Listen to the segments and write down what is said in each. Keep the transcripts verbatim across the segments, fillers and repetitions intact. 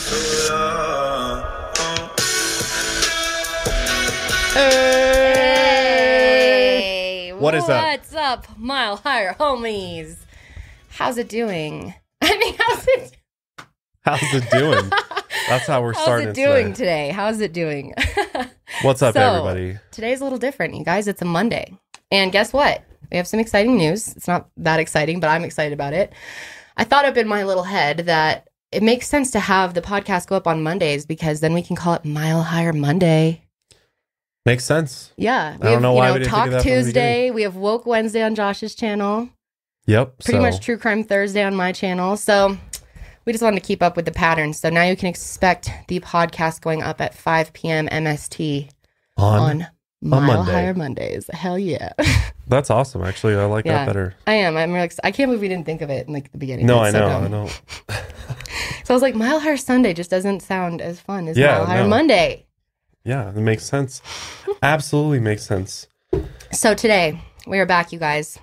Hey! What is up? What's up, Mile Higher homies? How's it doing? I mean, how's it? How's it doing? That's how we're How's starting it doing today. today? How's it doing? What's up, So, everybody? Today's a little different, you guys. It's a Monday. And guess what? We have some exciting news. It's not that exciting, but I'm excited about it. I thought up in my little head that it makes sense to have the podcast go up on Mondays because then we can call it Mile Higher Monday. Makes sense. Yeah. We I don't have, know you why know, we didn't Talk think of that from the Tuesday. We have Woke Wednesday on Josh's channel. Yep. Pretty so, much True Crime Thursday on my channel. So we just wanted to keep up with the pattern. So now you can expect the podcast going up at five p.m. M S T on, on Mile Monday. Higher Mondays. Hell yeah. That's awesome. Actually, I like Yeah. that better. I am. I'm really, ex- I can't believe we didn't think of it in like the beginning. No, It's I so know. I dumb. know. So I was like, Mile Higher Sunday just doesn't sound as fun as Yeah, Mile Higher no. Monday. Yeah, it makes sense. Absolutely makes sense. So today we are back, you guys,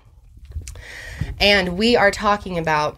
and we are talking about,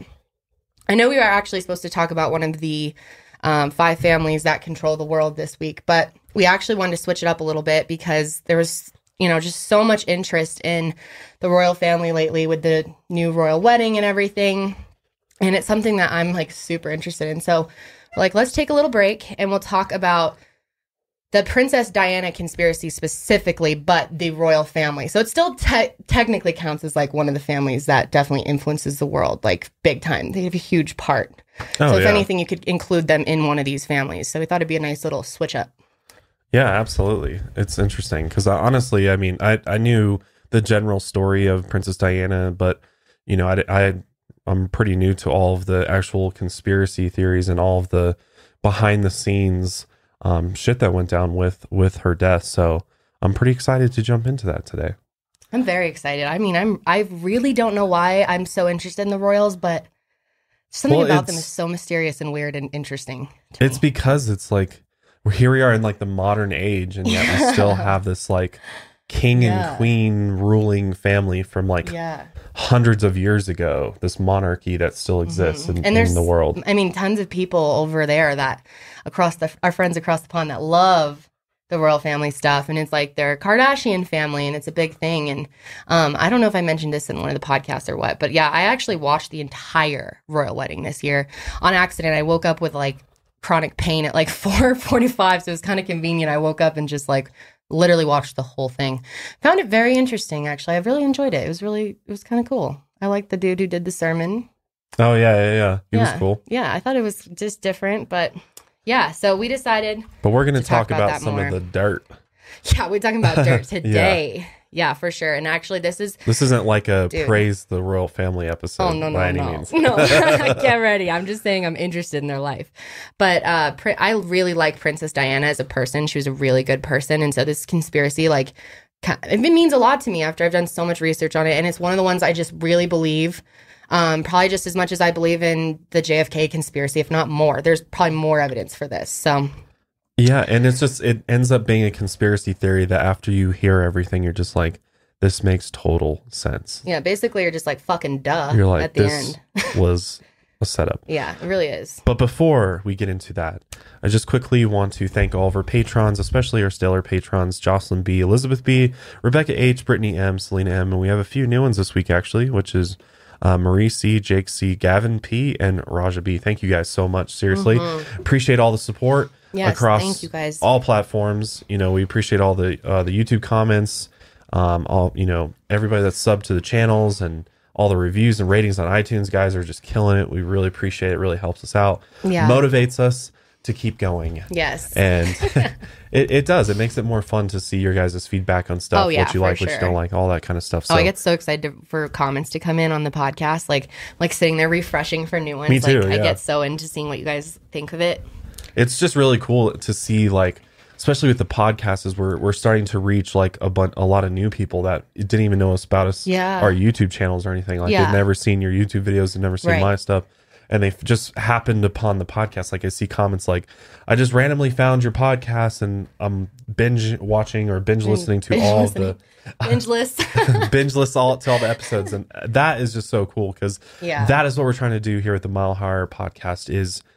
I know we are actually supposed to talk about one of the um, five families that control the world this week, but we actually wanted to switch it up a little bit because there was, you know, just so much interest in the royal family lately with the new royal wedding and everything. And it's something that I'm like super interested in. So like, let's take a little break and we'll talk about the Princess Diana conspiracy specifically, but the royal family. So it still te- technically counts as like one of the families that definitely influences the world, like big time. They have a huge part. Oh, so if yeah. anything, you could include them in one of these families. So we thought it'd be a nice little switch up. Yeah, absolutely. It's interesting because honestly, I mean, I, I knew the general story of Princess Diana, but, you know, I, I, I'm pretty new to all of the actual conspiracy theories and all of the behind the scenes um, shit that went down with, with her death. So I'm pretty excited to jump into that today. I'm very excited. I mean, I'm, I really don't know why I'm so interested in the royals, but something Well, about them it's- is so mysterious and weird and interesting to It's me. because it's like, here we are in like the modern age and yet we still have this like king Yeah. and queen ruling family from like Yeah. hundreds of years ago, this monarchy that still exists in, And in there's the world. I mean, tons of people over there that across the our friends across the pond that love the royal family stuff, and it's like their Kardashian family, and it's a big thing. And um, I don't know if I mentioned this in one of the podcasts or what, but yeah, I actually watched the entire royal wedding this year on accident. I woke up with like chronic pain at like four forty-five, so it was kind of convenient. I woke up and just like literally watched the whole thing. Found it very interesting, actually. I really enjoyed it. It was really, it was kind of cool. I liked the dude who did the sermon. Oh yeah, yeah, yeah. He yeah. was cool. Yeah, I thought it was just different, but yeah, so we decided, But we're going to to talk talk about about that some more. of the dirt. yeah, we're talking about dirt today. yeah. for sure. And actually, this is, This isn't like a Dude. praise the royal family episode oh, no, no, by any no. means. no, get ready. I'm just saying I'm interested in their life. But uh, Pri- I really like Princess Diana as a person. She was a really good person. And so this conspiracy, like, ca- it means a lot to me after I've done so much research on it. And it's one of the ones I just really believe. Um, probably just as much as I believe in the J F K conspiracy, if not more. There's probably more evidence for this. So Yeah, and it's just, it ends up being a conspiracy theory that after you hear everything, you're just like, this makes total sense. yeah, basically you're just like fucking duh You're like, at the this end. was a setup. Yeah, it really is. But before we get into that, I just quickly want to thank all of our patrons, especially our stellar patrons, Jocelyn B, Elizabeth B, Rebecca H, Brittany M, Selena M, and we have a few new ones this week, actually, which is uh, Marie C, Jake C, Gavin P, and Raja B. Thank you guys so much. Seriously. Mm-hmm. Appreciate all the support Yes, across thank you guys. all platforms. You know, we appreciate all the uh, the YouTube comments, um, all, you know, everybody that's subbed to the channels and all the reviews and ratings on iTunes. Guys are just killing it. We really appreciate it. It really helps us out. Yeah. Motivates us to keep going. Yes. And it, it does. It makes it more fun to see your guys' feedback on stuff, Oh, yeah, what you for like, what you sure. don't like, all that kind of stuff. So Oh, I get so excited to, for comments to come in on the podcast, like like sitting there refreshing for new ones. Me too, Like I yeah. get so into seeing what you guys think of it. it's just really cool to see, like, especially with the podcast, is we're, we're starting to reach like a bun- a lot of new people that didn't even know us about us, Yeah. our YouTube channels or anything. Like Yeah. they've never seen your YouTube videos, they've never seen Right. my stuff. And they just happened upon the podcast. Like I see comments like, I just randomly found your podcast and I'm binge watching or binge listening to binge all listening. of the Binge list. binge list all to all the episodes. And that is just so cool because Yeah. that is what we're trying to do here at the Mile Higher podcast, is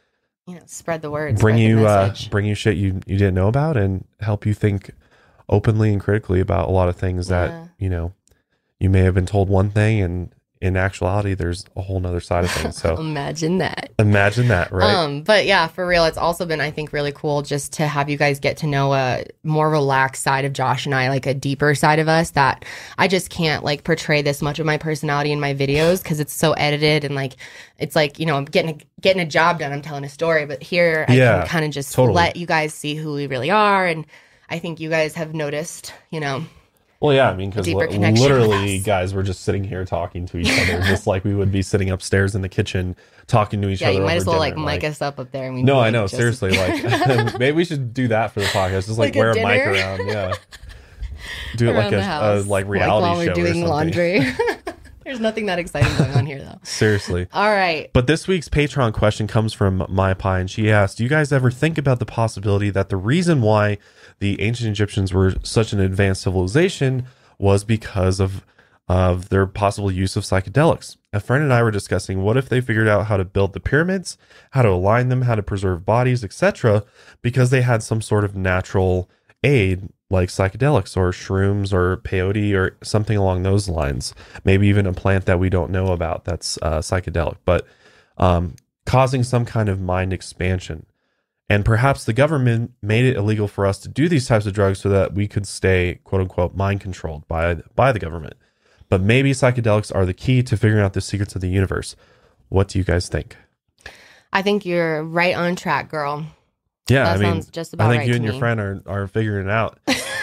you know, spread the word, bring spread you the uh, message. bring you shit you you didn't know about, and help you think openly and critically about a lot of things Yeah. that you know you may have been told one thing, and in actuality, there's a whole nother side of things. So imagine that. Imagine that, right? Um, but yeah, for real, it's also been, I think, really cool just to have you guys get to know a more relaxed side of Josh and I, like a deeper side of us that I just can't like portray this much of my personality in my videos because it's so edited and like it's like, you know, I'm getting a, getting a job done. I'm telling a story, but here I Yeah, can kind of just totally. let you guys see who we really are, and I think you guys have noticed, you know. Well, yeah, I mean, because deeper li- connection with literally, us. guys, we're just sitting here talking to each other, just like we would be sitting upstairs in the kitchen talking to each Yeah, other. you might over as well like dinner. mic us up up there. And we No, can, I like, know, just- seriously. Like, maybe we should do that for the podcast. Just like, Like a wear a, mic dinner? around. Yeah, do it around like the a, a house, like reality while show we're or doing something. laundry. There's nothing that exciting going on here, though. Seriously. All right. But this week's Patreon question comes from My Pie, and she asked, do you guys ever think about the possibility that the reason why the ancient Egyptians were such an advanced civilization was because of of their possible use of psychedelics? A friend and I were discussing, what if they figured out how to build the pyramids, how to align them, how to preserve bodies, et cetera, because they had some sort of natural aid like psychedelics or shrooms or peyote or something along those lines. Maybe even a plant that we don't know about that's uh, psychedelic, but um, causing some kind of mind expansion. And perhaps the government made it illegal for us to do these types of drugs so that we could stay, quote unquote, mind controlled by, by the government. But maybe psychedelics are the key to figuring out the secrets of the universe. What do you guys think? I think you're right on track, girl. Yeah, That I mean, sounds just about I think right you to and your me. friend are, are figuring it out.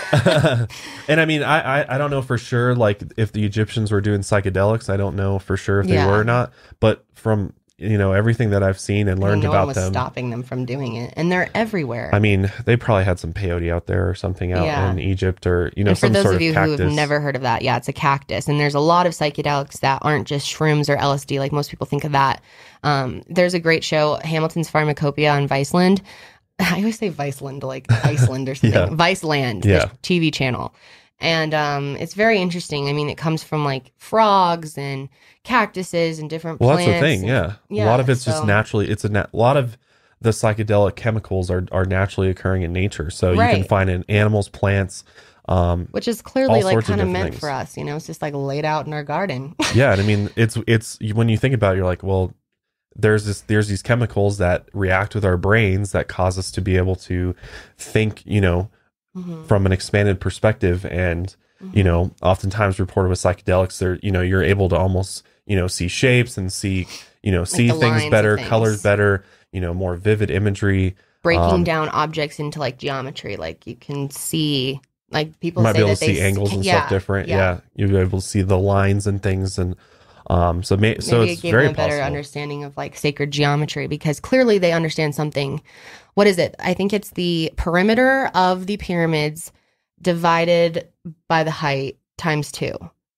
And I mean, I, I I don't know for sure, like, if the Egyptians were doing psychedelics. I don't know for sure if they Yeah. were or not. But from, you know, everything that I've seen and I mean, learned no one about was them, stopping them from doing it, and they're everywhere. I mean, they probably had some peyote out there or something out Yeah. in Egypt, or, you know, and for some those sort of you of who cactus. have never heard of that, yeah, it's a cactus. And there's a lot of psychedelics that aren't just shrooms or L S D like most people think of that. Um, there's a great show, Hamilton's Pharmacopoeia on Viceland. I always say Viceland, like Iceland or something. Yeah. Viceland, Yeah. the T V channel. And um, it's very interesting. I mean, it comes from like frogs and cactuses and different Well, plants. that's the thing, and- yeah. yeah, A lot of it's just so- naturally, it's a, na- a lot of the psychedelic chemicals are, are naturally occurring in nature. So you can Right. find in animals, plants. Um, Which is clearly all like sorts of kind of different meant things. for us, you know, it's just like laid out in our garden. yeah. And I mean, it's, it's, when you think about it, you're like, well, there's this, there's these chemicals that react with our brains that cause us to be able to think, you know, Mhm. from an expanded perspective. And, you know, oftentimes reported with psychedelics, they're, you know, you're able to almost, you know, see shapes and see, you know, see the things lines of better, things. colors better, you know, more vivid imagery. Breaking Um, down objects into like geometry, like you can see, like people might say be able that to they see angles and yeah, stuff different. Yeah. You'll be able to see the lines and things. And um, so, may, so Maybe it's it gave very them a better possible. understanding of like sacred geometry because clearly they understand something. What is it? I think it's the perimeter of the pyramids divided by the height times two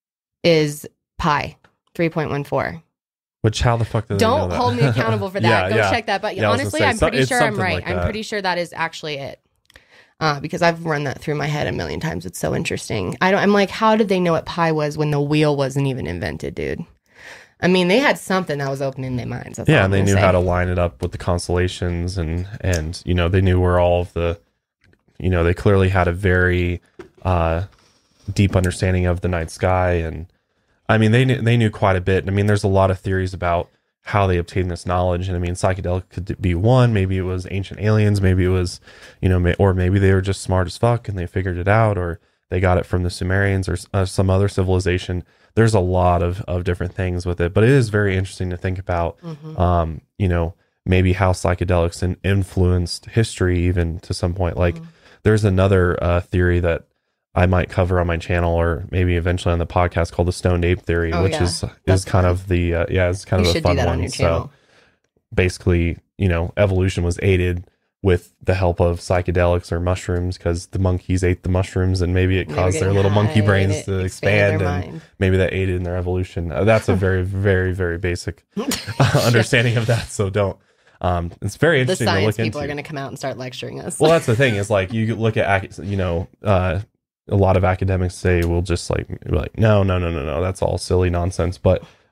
is pi, three point one four. Which, how the fuck did they know Don't that? hold me accountable for that. Yeah, Go yeah. check that. But Yeah, I was gonna honestly, say, I'm so- pretty it's sure I'm something right. like I'm that. pretty sure that is actually it. Uh, because I've run that through my head a million times. It's so interesting. I don't, I'm like, how did they know what pi was when the wheel wasn't even invented, dude? I mean, they had something that was opening their minds. That's all Yeah, I'm and they gonna knew say. how to line it up with the constellations, and and you know they knew where all of the, you know, they clearly had a very uh, deep understanding of the night sky, and I mean they knew, they knew quite a bit. I mean, there's a lot of theories about how they obtained this knowledge, and I mean, psychedelic could be one. Maybe it was ancient aliens. Maybe it was, you know, may, or maybe they were just smart as fuck and they figured it out, or they got it from the Sumerians or uh, some other civilization. There's a lot of, of different things with it, but it is very interesting to think about, Mhm. um, you know, maybe how psychedelics in, influenced history even to some point. Like Mhm. there's another uh, theory that I might cover on my channel or maybe eventually on the podcast called the stoned ape theory, Oh, which yeah. is, That's is kind fun. of the, uh, yeah, it's kind You of a should do fun that one. on your So channel. basically, you know, evolution was aided with the help of psychedelics or mushrooms because the monkeys ate the mushrooms and maybe it They were caused their getting little monkey high brains and to it expand expanded their and mind. maybe that aided in their evolution. Uh, that's a very, very, very basic uh, understanding of that. So don't. Um, it's very The interesting to science look people into. are going to come out and start lecturing us. Well, that's the thing is like you look at, ac- you know, uh, a lot of academics say we'll just like be like no, no, no, no, no, that's all silly nonsense. But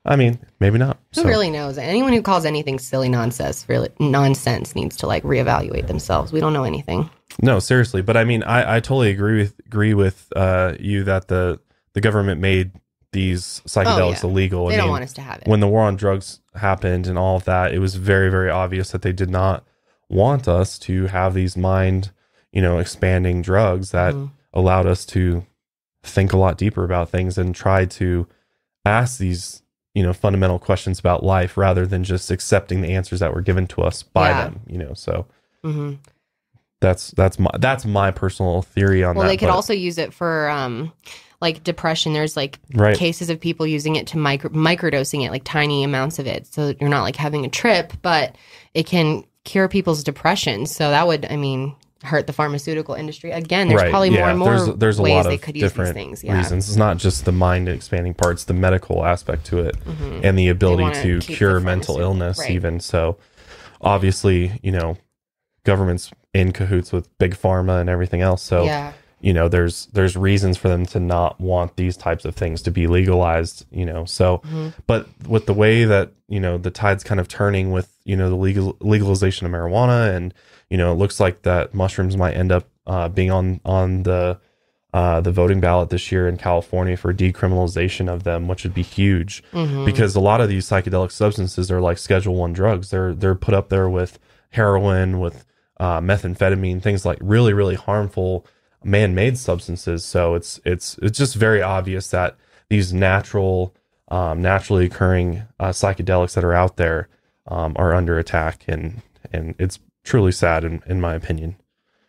I mean, maybe not. Who so. really knows? Anyone who calls anything silly nonsense, really nonsense, needs to like reevaluate themselves. We don't know anything. No, seriously. But I mean, I, I totally agree with agree with uh, you that the the government made these psychedelics oh, yeah. illegal. They I don't mean, want us to have it. When the war on drugs happened and all of that, it was very, very obvious that they did not want us to have these mind, you know, expanding drugs that mm-hmm. allowed us to think a lot deeper about things and try to ask these, you know, fundamental questions about life rather than just accepting the answers that were given to us by yeah. them, you know, so mm-hmm. that's, that's my, that's my personal theory on well, that. Well, they could but, also use it for, um, like depression. There's like right. cases of people using it to micro microdosing it, like tiny amounts of it. So you're not like having a trip, but it can cure people's depression. So that would, I mean, hurt the pharmaceutical industry. Again, there's right. probably yeah. more and more there's, there's a ways lot of they could use these things. Yeah. reasons. It's not just the mind expanding parts, the medical aspect to it mm-hmm. and the ability to cure mental illness right. even. So obviously, you know, government's in cahoots with big pharma and everything else. So, yeah. you know, there's there's reasons for them to not want these types of things to be legalized, you know. So, mm-hmm. but with the way that, you know, the tide's kind of turning with, you know, the legal legalization of marijuana and, you know, it looks like that mushrooms might end up uh, being on on the uh, the voting ballot this year in California for decriminalization of them, which would be huge mm-hmm. because a lot of these psychedelic substances are like Schedule One drugs. They're they're put up there with heroin, with uh, methamphetamine, things like really really harmful man-made substances. So it's it's it's just very obvious that these natural, um, naturally occurring uh, psychedelics that are out there um, are under attack, and and it's truly sad in, in my opinion.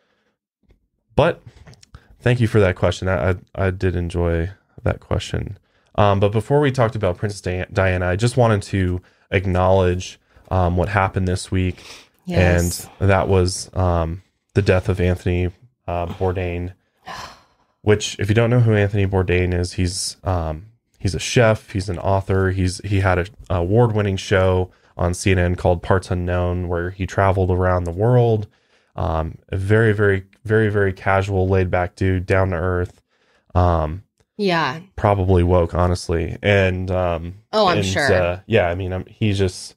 But thank you for that question. I I, I did enjoy that question. Um, but before we talked about Princess Diana, I just wanted to acknowledge um, what happened this week, yes. and that was um, the death of Anthony uh, Bourdain. Which, if you don't know who Anthony Bourdain is, he's um, he's a chef, he's an author, he's he had an award-winning show on C N N called Parts Unknown, where he traveled around the world. Um, a very, very, very, very casual, laid-back dude, down to earth. Um, yeah, probably woke, honestly. And um, oh, I'm and, sure. Uh, yeah, I mean, I'm, he's just,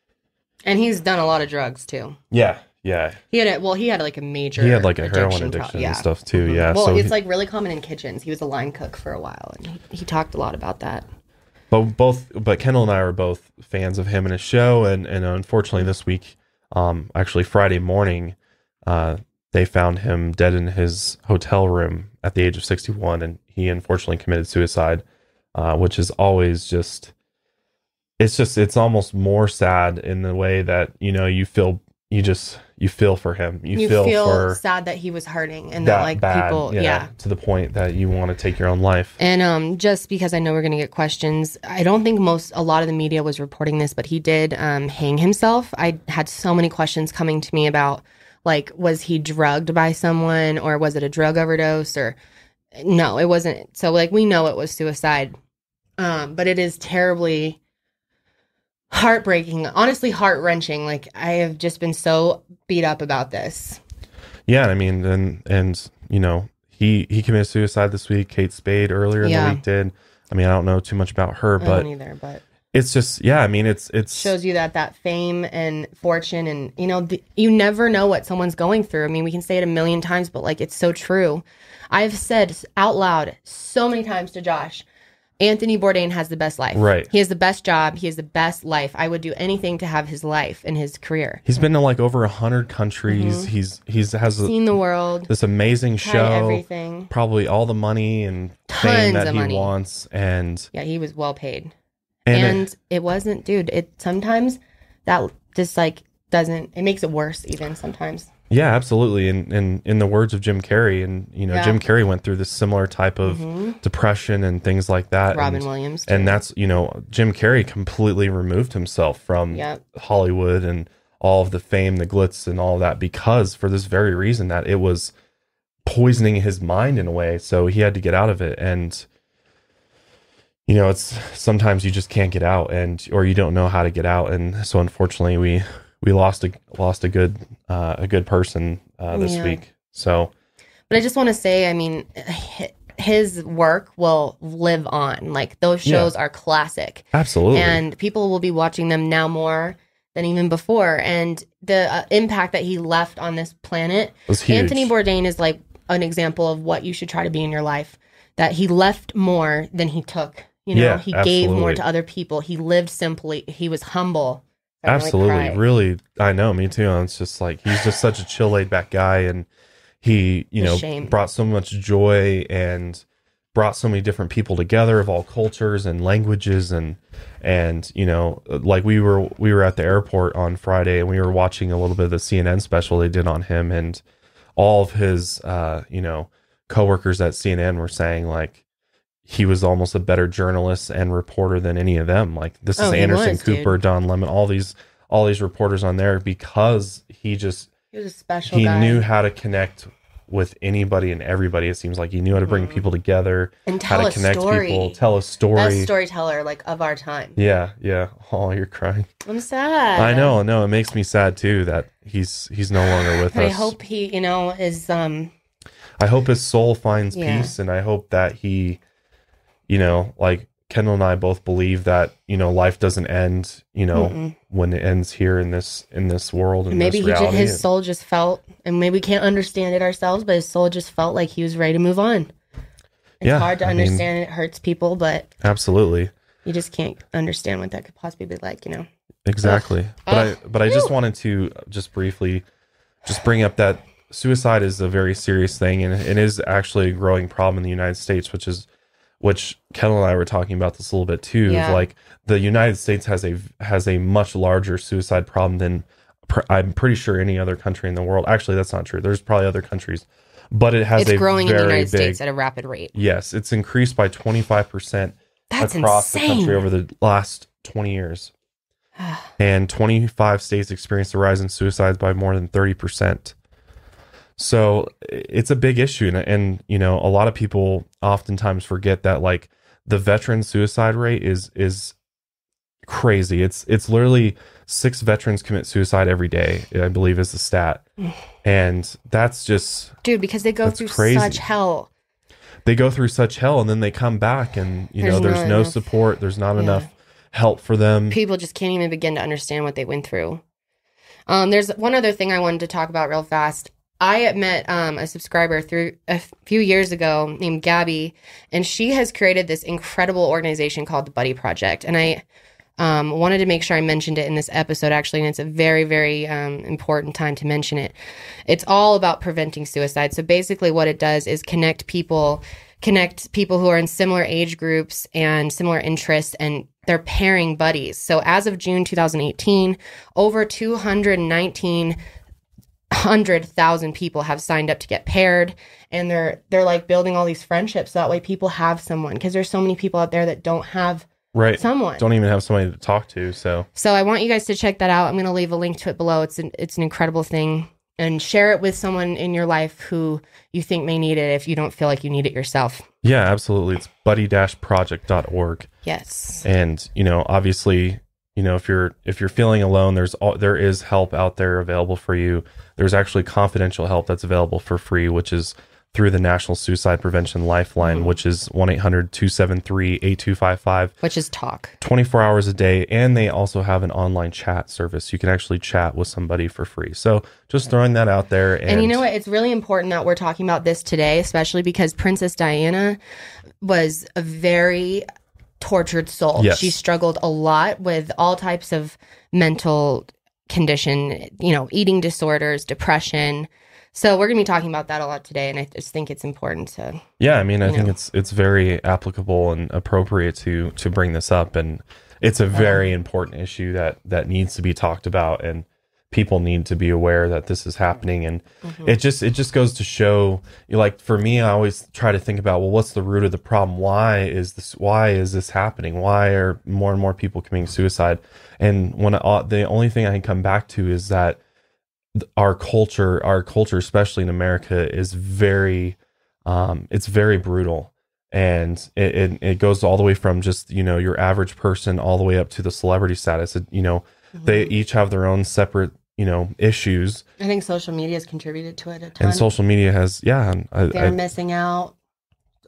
and he's done a lot of drugs too. Yeah, yeah. He had a, well, he had like a major. He had like a addiction heroin addiction pro- yeah. and stuff too. Mm-hmm. Yeah. Well, so it's he, like really common in kitchens. He was a line cook for a while, and he, he talked a lot about that. But both, but Kendall and I are both fans of him and his show, and and unfortunately this week, um, actually Friday morning, uh, they found him dead in his hotel room at the age of sixty-one, and he unfortunately committed suicide, uh, which is always just, it's just, it's almost more sad in the way that, you know, you feel, you just, you feel for him. You, you feel, feel for sad that he was hurting and that, that like bad, people, yeah, yeah. to the point that you want to take your own life. And um, just because I know we're going to get questions, I don't think most, a lot of the media was reporting this, but he did um, hang himself. I had so many questions coming to me about, like, was he drugged by someone, or was it a drug overdose, or no, it wasn't. So like, we know it was suicide, um, but it is terribly heartbreaking, honestly heart-wrenching. Like, I have just been so beat up about this. Yeah, I mean, and and you know, he he committed suicide this week. Kate Spade earlier in yeah. the week did. I mean, I don't know too much about her, but I don't either, but it's just, yeah, I mean, it's it's shows you that that fame and fortune, and you know, the, you never know what someone's going through. I mean, we can say it a million times, but like, it's so true. I've said out loud so many times to Josh, Anthony Bourdain has the best life. Right. He has the best job. He has the best life. I would do anything to have his life and his career. He's been to like over a hundred countries. Mm-hmm. He's he's has a, seen the world. This amazing show. Everything. Probably all the money and Tons fame that of he money. wants. And yeah, he was well paid. And, and it, it wasn't, dude. It sometimes that just like doesn't. It makes it worse even sometimes. Yeah, absolutely. And, and in the words of Jim Carrey, and you know, yeah. Jim Carrey went through this similar type of mm-hmm. depression and things like that. Robin and, Williams. Too. And that's, you know, Jim Carrey completely removed himself from yep. Hollywood and all of the fame, the glitz and all of that, because for this very reason that it was poisoning his mind in a way. So he had to get out of it. And, you know, it's sometimes you just can't get out, and, or you don't know how to get out. And so unfortunately we, we lost a, lost a good, uh, a good person, uh, this yeah. week. So, but I just want to say, I mean, his work will live on. Like those shows Yeah. are classic. Absolutely. And people will be watching them now more than even before. And the uh, impact that he left on this planet. was huge. Anthony Bourdain is like an example of what you should try to be in your life. That he left more than he took. You know, Yeah, he gave more absolutely. to other people. He lived simply. He was humble. I really Absolutely. cry. Really, I know, me too. It's just like, he's just such a chill, laid back guy. And he, you A know, shame. brought so much joy and brought so many different people together of all cultures and languages. And, and, you know, like we were, we were at the airport on Friday and we were watching a little bit of the C N N special they did on him, and all of his, uh, you know, coworkers at C N N were saying like, he was almost a better journalist and reporter than any of them. Like this is Oh, he Anderson was, Cooper, dude. Don Lemon, all these, all these reporters on there, because he just, He was a special he guy. knew how to connect with anybody and everybody. It seems like he knew how to bring Mhm. people together, and how tell to a connect story. people, tell a story. Best storyteller like of our time. Yeah. Yeah. Oh, you're crying. I'm sad. I know. No, it makes me sad too, that he's, he's no longer with But us. I hope he, you know, is um I hope his soul finds Yeah. peace, and I hope that he, you know, like Kendall and I both believe that, you know, life doesn't end, you know, Mm-mm. when it ends here in this in this world and maybe this he just, reality. his And- soul just felt, and maybe we can't understand it ourselves, but his soul just felt like he was ready to move on. It's Yeah, hard to I mean- understand. It hurts people, but Absolutely, you just can't understand what that could possibly be like, you know. exactly. But Ugh. I but I just Whew. wanted to just briefly just bring up that suicide is a very serious thing, and it is actually a growing problem in the United States, which is which Kendall and I were talking about this a little bit too. Yeah. Of like the United States has a has a much larger suicide problem than pr- I'm pretty sure any other country in the world. Actually, that's not true. There's probably other countries, but it has It's a growing in very the United big, States at a rapid rate. Yes, it's increased by twenty-five percent That's across the country insane. over the last twenty years. And twenty-five states experienced a rise in suicides by more than thirty percent. So it's a big issue. And, and, you know, a lot of people oftentimes forget that like the veteran suicide rate is, is crazy. It's, it's literally six veterans commit suicide every day, I believe is the stat. And that's just, Dude, because they go That's through crazy. such hell. they go through such hell and then they come back and, you There's know, there's not no enough- support. There's not Yeah. enough help for them. People just can't even begin to understand what they went through. Um, there's one other thing I wanted to talk about real fast. I met um, a subscriber through a few years ago named Gabby, and she has created this incredible organization called the Buddy Project. And I um, wanted to make sure I mentioned it in this episode, actually, and it's a very, very um, important time to mention it. It's all about preventing suicide. So basically what it does is connect people, connect people who are in similar age groups and similar interests, and they're pairing buddies. So as of June twenty eighteen, over two hundred nineteen hundred thousand people have signed up to get paired, and they're they're like building all these friendships so that way people have someone, because there's so many people out there that don't have Right. someone. Don't even have somebody to talk to. So So I want you guys to check that out. I'm going to leave a link to it below. It's an it's an incredible thing, and share it with someone in your life who you think may need it if you don't feel like you need it yourself. yeah, absolutely. It's buddy dash project dot org. Yes. And, you know, obviously, you know, if you're if you're feeling alone, there's all, there is help out there available for you. There's actually confidential help that's available for free, which is through the National Suicide Prevention Lifeline, Mm-hmm. which is one eight hundred two seven three eight two five five. Which is talk. twenty-four hours a day. And they also have an online chat service. You can actually chat with somebody for free. So just throwing that out there. And, And you know what? It's really important that we're talking about this today, especially because Princess Diana was a very tortured soul. Yes. She struggled a lot with all types of mental condition, you know, eating disorders, depression. So we're going to be talking about that a lot today, and I just think it's important to. Yeah, I mean, I you think know. it's it's very applicable and appropriate to to bring this up, and it's a very important issue that that needs to be talked about, and people need to be aware that this is happening. And Mm-hmm. it just it just goes to show, you know, like for me, I always try to think about, well, what's the root of the problem? Why is this? Why is this happening? Why are more and more people committing suicide? And when I, the only thing I can come back to is that our culture, our culture, especially in America, is very, um, it's very brutal, and it, it it goes all the way from just, you know, your average person all the way up to the celebrity status. It, you know, they each have their own separate, you know, issues, I think social media has contributed to it a ton. and social media has, yeah, I, They're I, missing out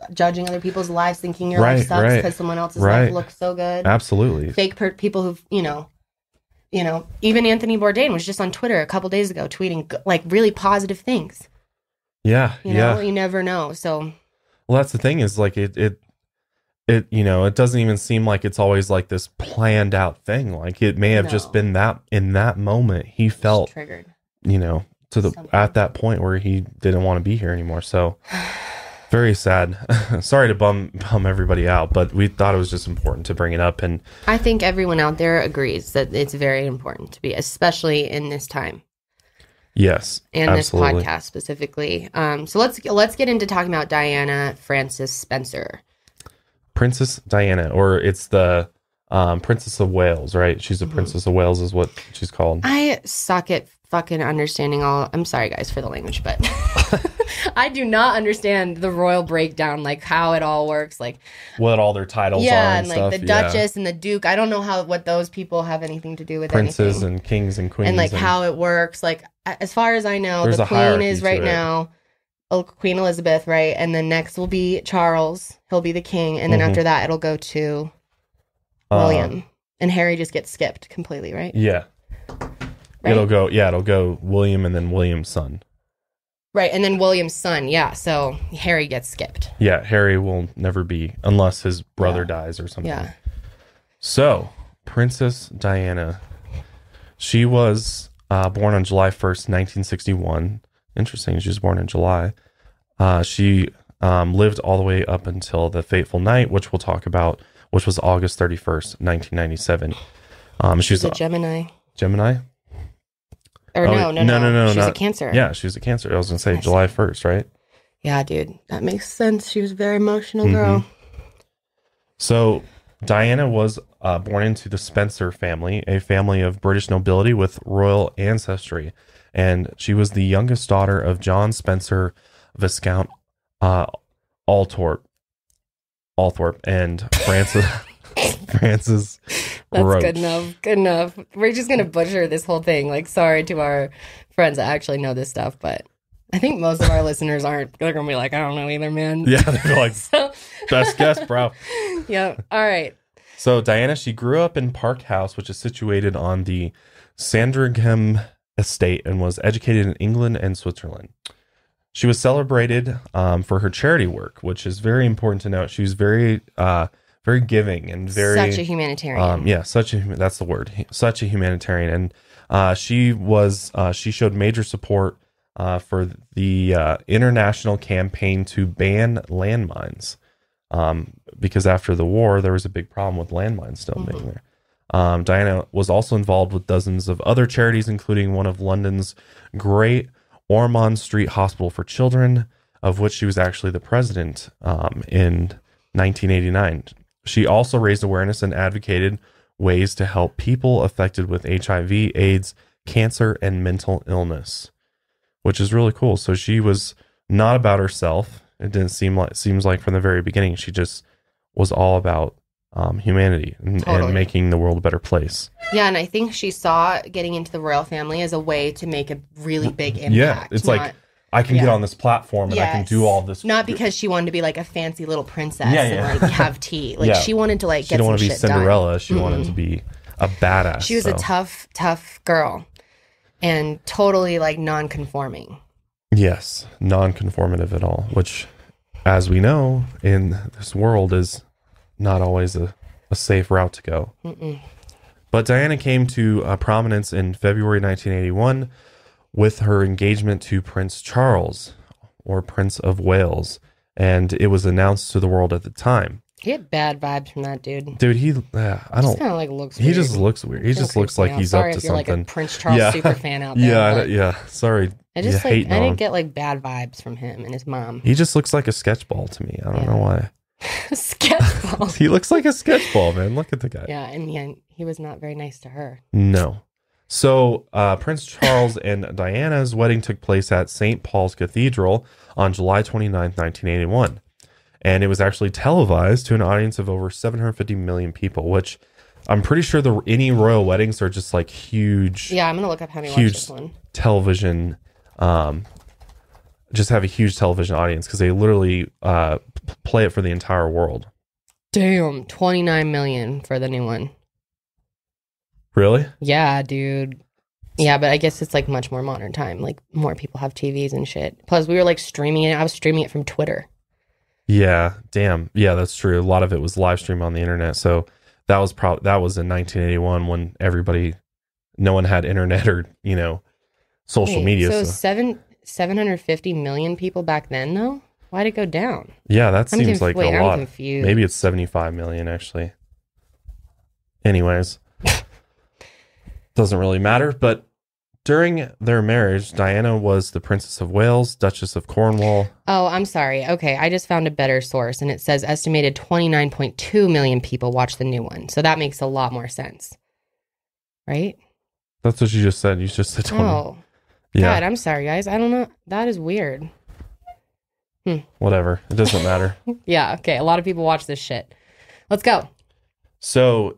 judging other people's lives, thinking your Right, life sucks right, because someone else's right. life looks so good. Absolutely. Fake per- people who've, you know, you know, even Anthony Bourdain was just on Twitter a couple days ago tweeting like really positive things. Yeah, You know, yeah. you never know. So, well, that's the thing is like it, it, it, you know, it doesn't even seem like it's always like this planned out thing. Like it may have No. just been that in that moment he felt triggered, you know, to the Something. at that point where he didn't want to be here anymore. So very sad. Sorry to bum bum everybody out, but we thought it was just important to bring it up. And I think everyone out there agrees that it's very important to be, especially in this time. Yes, and absolutely. this podcast specifically. Um, so let's let's get into talking about Diana Frances Spencer. Princess Diana, or it's the um, Princess of Wales, right? She's a Mm-hmm. Princess of Wales is what she's called. I suck at fucking understanding all. I'm sorry, guys, for the language, but I do not understand the royal breakdown, like how it all works. Like What all their titles yeah, are and, and like stuff. the Duchess and the Duke. I don't know how what those people have anything to do with Princes anything. and kings and queens. And like how it works. Like as far as I know, There's the a Queen hierarchy is to right it. now. Oh, Queen Elizabeth, right? And then next will be Charles. He'll be the king. And then Mhm. after that, it'll go to William. Um, and Harry just gets skipped completely, right? yeah. Right? It'll go, yeah, it'll go William and then William's son. Right. And then William's son. Yeah. So Harry gets skipped. Yeah, Harry will never be, unless his brother Yeah. dies or something. Yeah. So, Princess Diana, she was uh, born on July first, nineteen sixty-one. Interesting, she was born in July. Uh, she um, lived all the way up until the fateful night, which we'll talk about, which was August thirty-first, nineteen ninety-seven. Um, She's she's a Gemini. Gemini? Or Oh, no, no, no, no, no, no, She's not- a Cancer. Yeah, she was a Cancer. I was going to say Yes. July first, right? Yeah, dude. That makes sense. She was a very emotional Mhm. girl. So Diana was uh, born into the Spencer family, a family of British nobility with royal ancestry. And she was the youngest daughter of John Spencer, Viscount uh, Althorpe, Althorpe, and Francis Francis That's Roach. good enough. Good enough. We're just gonna butcher this whole thing. Like, sorry to our friends that actually know this stuff, but I think most of our listeners aren't. They're gonna be like, I don't know either, man. Yeah, they're like, So, best guess, bro. yeah. All right. So Diana, she grew up in Park House, which is situated on the Sandringham estate, and was educated in England and Switzerland. She was celebrated um, for her charity work, which is very important to note. She was very, uh, very giving and very Such a humanitarian. Um, yeah, such a that's the word. Such a humanitarian, and uh, she was uh, she showed major support uh, for the uh, international campaign to ban landmines, um, because after the war there was a big problem with landmines still Mm-hmm. being there. Um, Diana was also involved with dozens of other charities, including one of London's Great Ormond Street Hospital for Children, of which she was actually the president um, in nineteen eighty-nine. She also raised awareness and advocated ways to help people affected with H I V, AIDS, cancer, and mental illness, which is really cool. So she was not about herself. It didn't seem like seems like from the very beginning she just was all about um, humanity and, Totally. and making the world a better place. Yeah, and I think she saw getting into the royal family as a way to make a really big impact. Yeah, it's not, like I can yeah. get on this platform and I can Yes. do all this. Not because she wanted to be like a fancy little princess Yeah, and yeah. like have tea. Like Yeah. she wanted to like She get didn't some want to be shit Cinderella. done. She wanted to be a badass. She was so. a tough, tough girl, and totally like non-conforming. Yes, non-conformative at all, which, as we know, in this world is not always a, a safe route to go. Mm-mm. But Diana came to uh, prominence in February nineteen eighty-one with her engagement to Prince Charles, or Prince of Wales, and it was announced to the world at the time. He had bad vibes from that dude. Dude, he, uh, I Just don't, kind of like looks. he weird. just looks weird. He Kinda just looks creeps me like out. he's Sorry up to if you're something. like a Prince Charles Yeah. super fan out there. yeah, I, but yeah. Sorry, I just yeah, like hating I on didn't him. get like bad vibes from him and his mom. He just looks like a sketch ball to me. I don't Yeah. know why. Sketchball. He looks like a sketch ball, man. Look at the guy. Yeah, and yeah, he was not very nice to her. No. So uh, Prince Charles and Diana's wedding took place at Saint Paul's Cathedral on July twenty-ninth, nineteen eighty-one. And it was actually televised to an audience of over seven hundred fifty million people, which I'm pretty sure the any royal weddings are just like huge, Yeah, I'm gonna look up how many Huge. watched this one. television um, just have a huge television audience because they literally uh, p- play it for the entire world. Damn, twenty-nine million for the new one. Really? Yeah, dude. Yeah, but I guess it's like much more modern time. Like more people have T Vs and shit. Plus, we were like streaming it. I was streaming it from Twitter. Yeah, damn. Yeah, that's true. A lot of it was live streamed on the internet. So that was probably that was in nineteen eighty-one when everybody, no one had internet or you know, social Wait, media. So, So seven seven hundred fifty million people back then, though. Why'd it go down? yeah, that I'm seems conf- like wait, a I'm lot. confused. Maybe it's seventy-five million actually. Anyways, doesn't really matter. But during their marriage, Diana was the Princess of Wales, Duchess of Cornwall. Oh, I'm sorry. Okay, I just found a better source, and it says estimated twenty-nine point two million people watched the new one. So that makes a lot more sense, right? That's what you just said. You just said twenty. Oh, yeah. God, I'm sorry, guys. I don't know. That is weird. Hmm. Whatever. It doesn't matter. Yeah. Okay. A lot of people watch this shit. Let's go. So,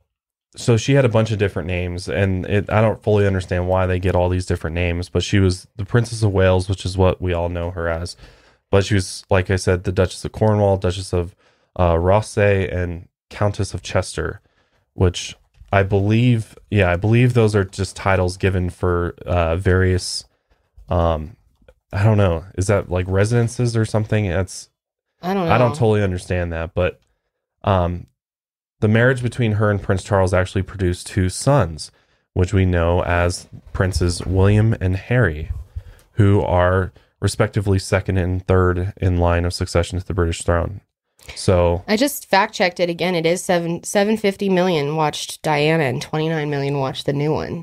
so she had a bunch of different names, and it, I don't fully understand why they get all these different names. But she was the Princess of Wales, which is what we all know her as. But she was, like I said, the Duchess of Cornwall, Duchess of uh, Rothesay, and Countess of Chester, which I believe, yeah, I believe those are just titles given for uh, various. Um, I don't know. Is that like residences or something? That's I don't know. I don't totally understand that, but um, the marriage between her and Prince Charles actually produced two sons, which we know as Princes William and Harry, who are respectively second and third in line of succession to the British throne. So I just fact checked it again. It is seven seven fifty million watched Diana and twenty nine million watched the new one.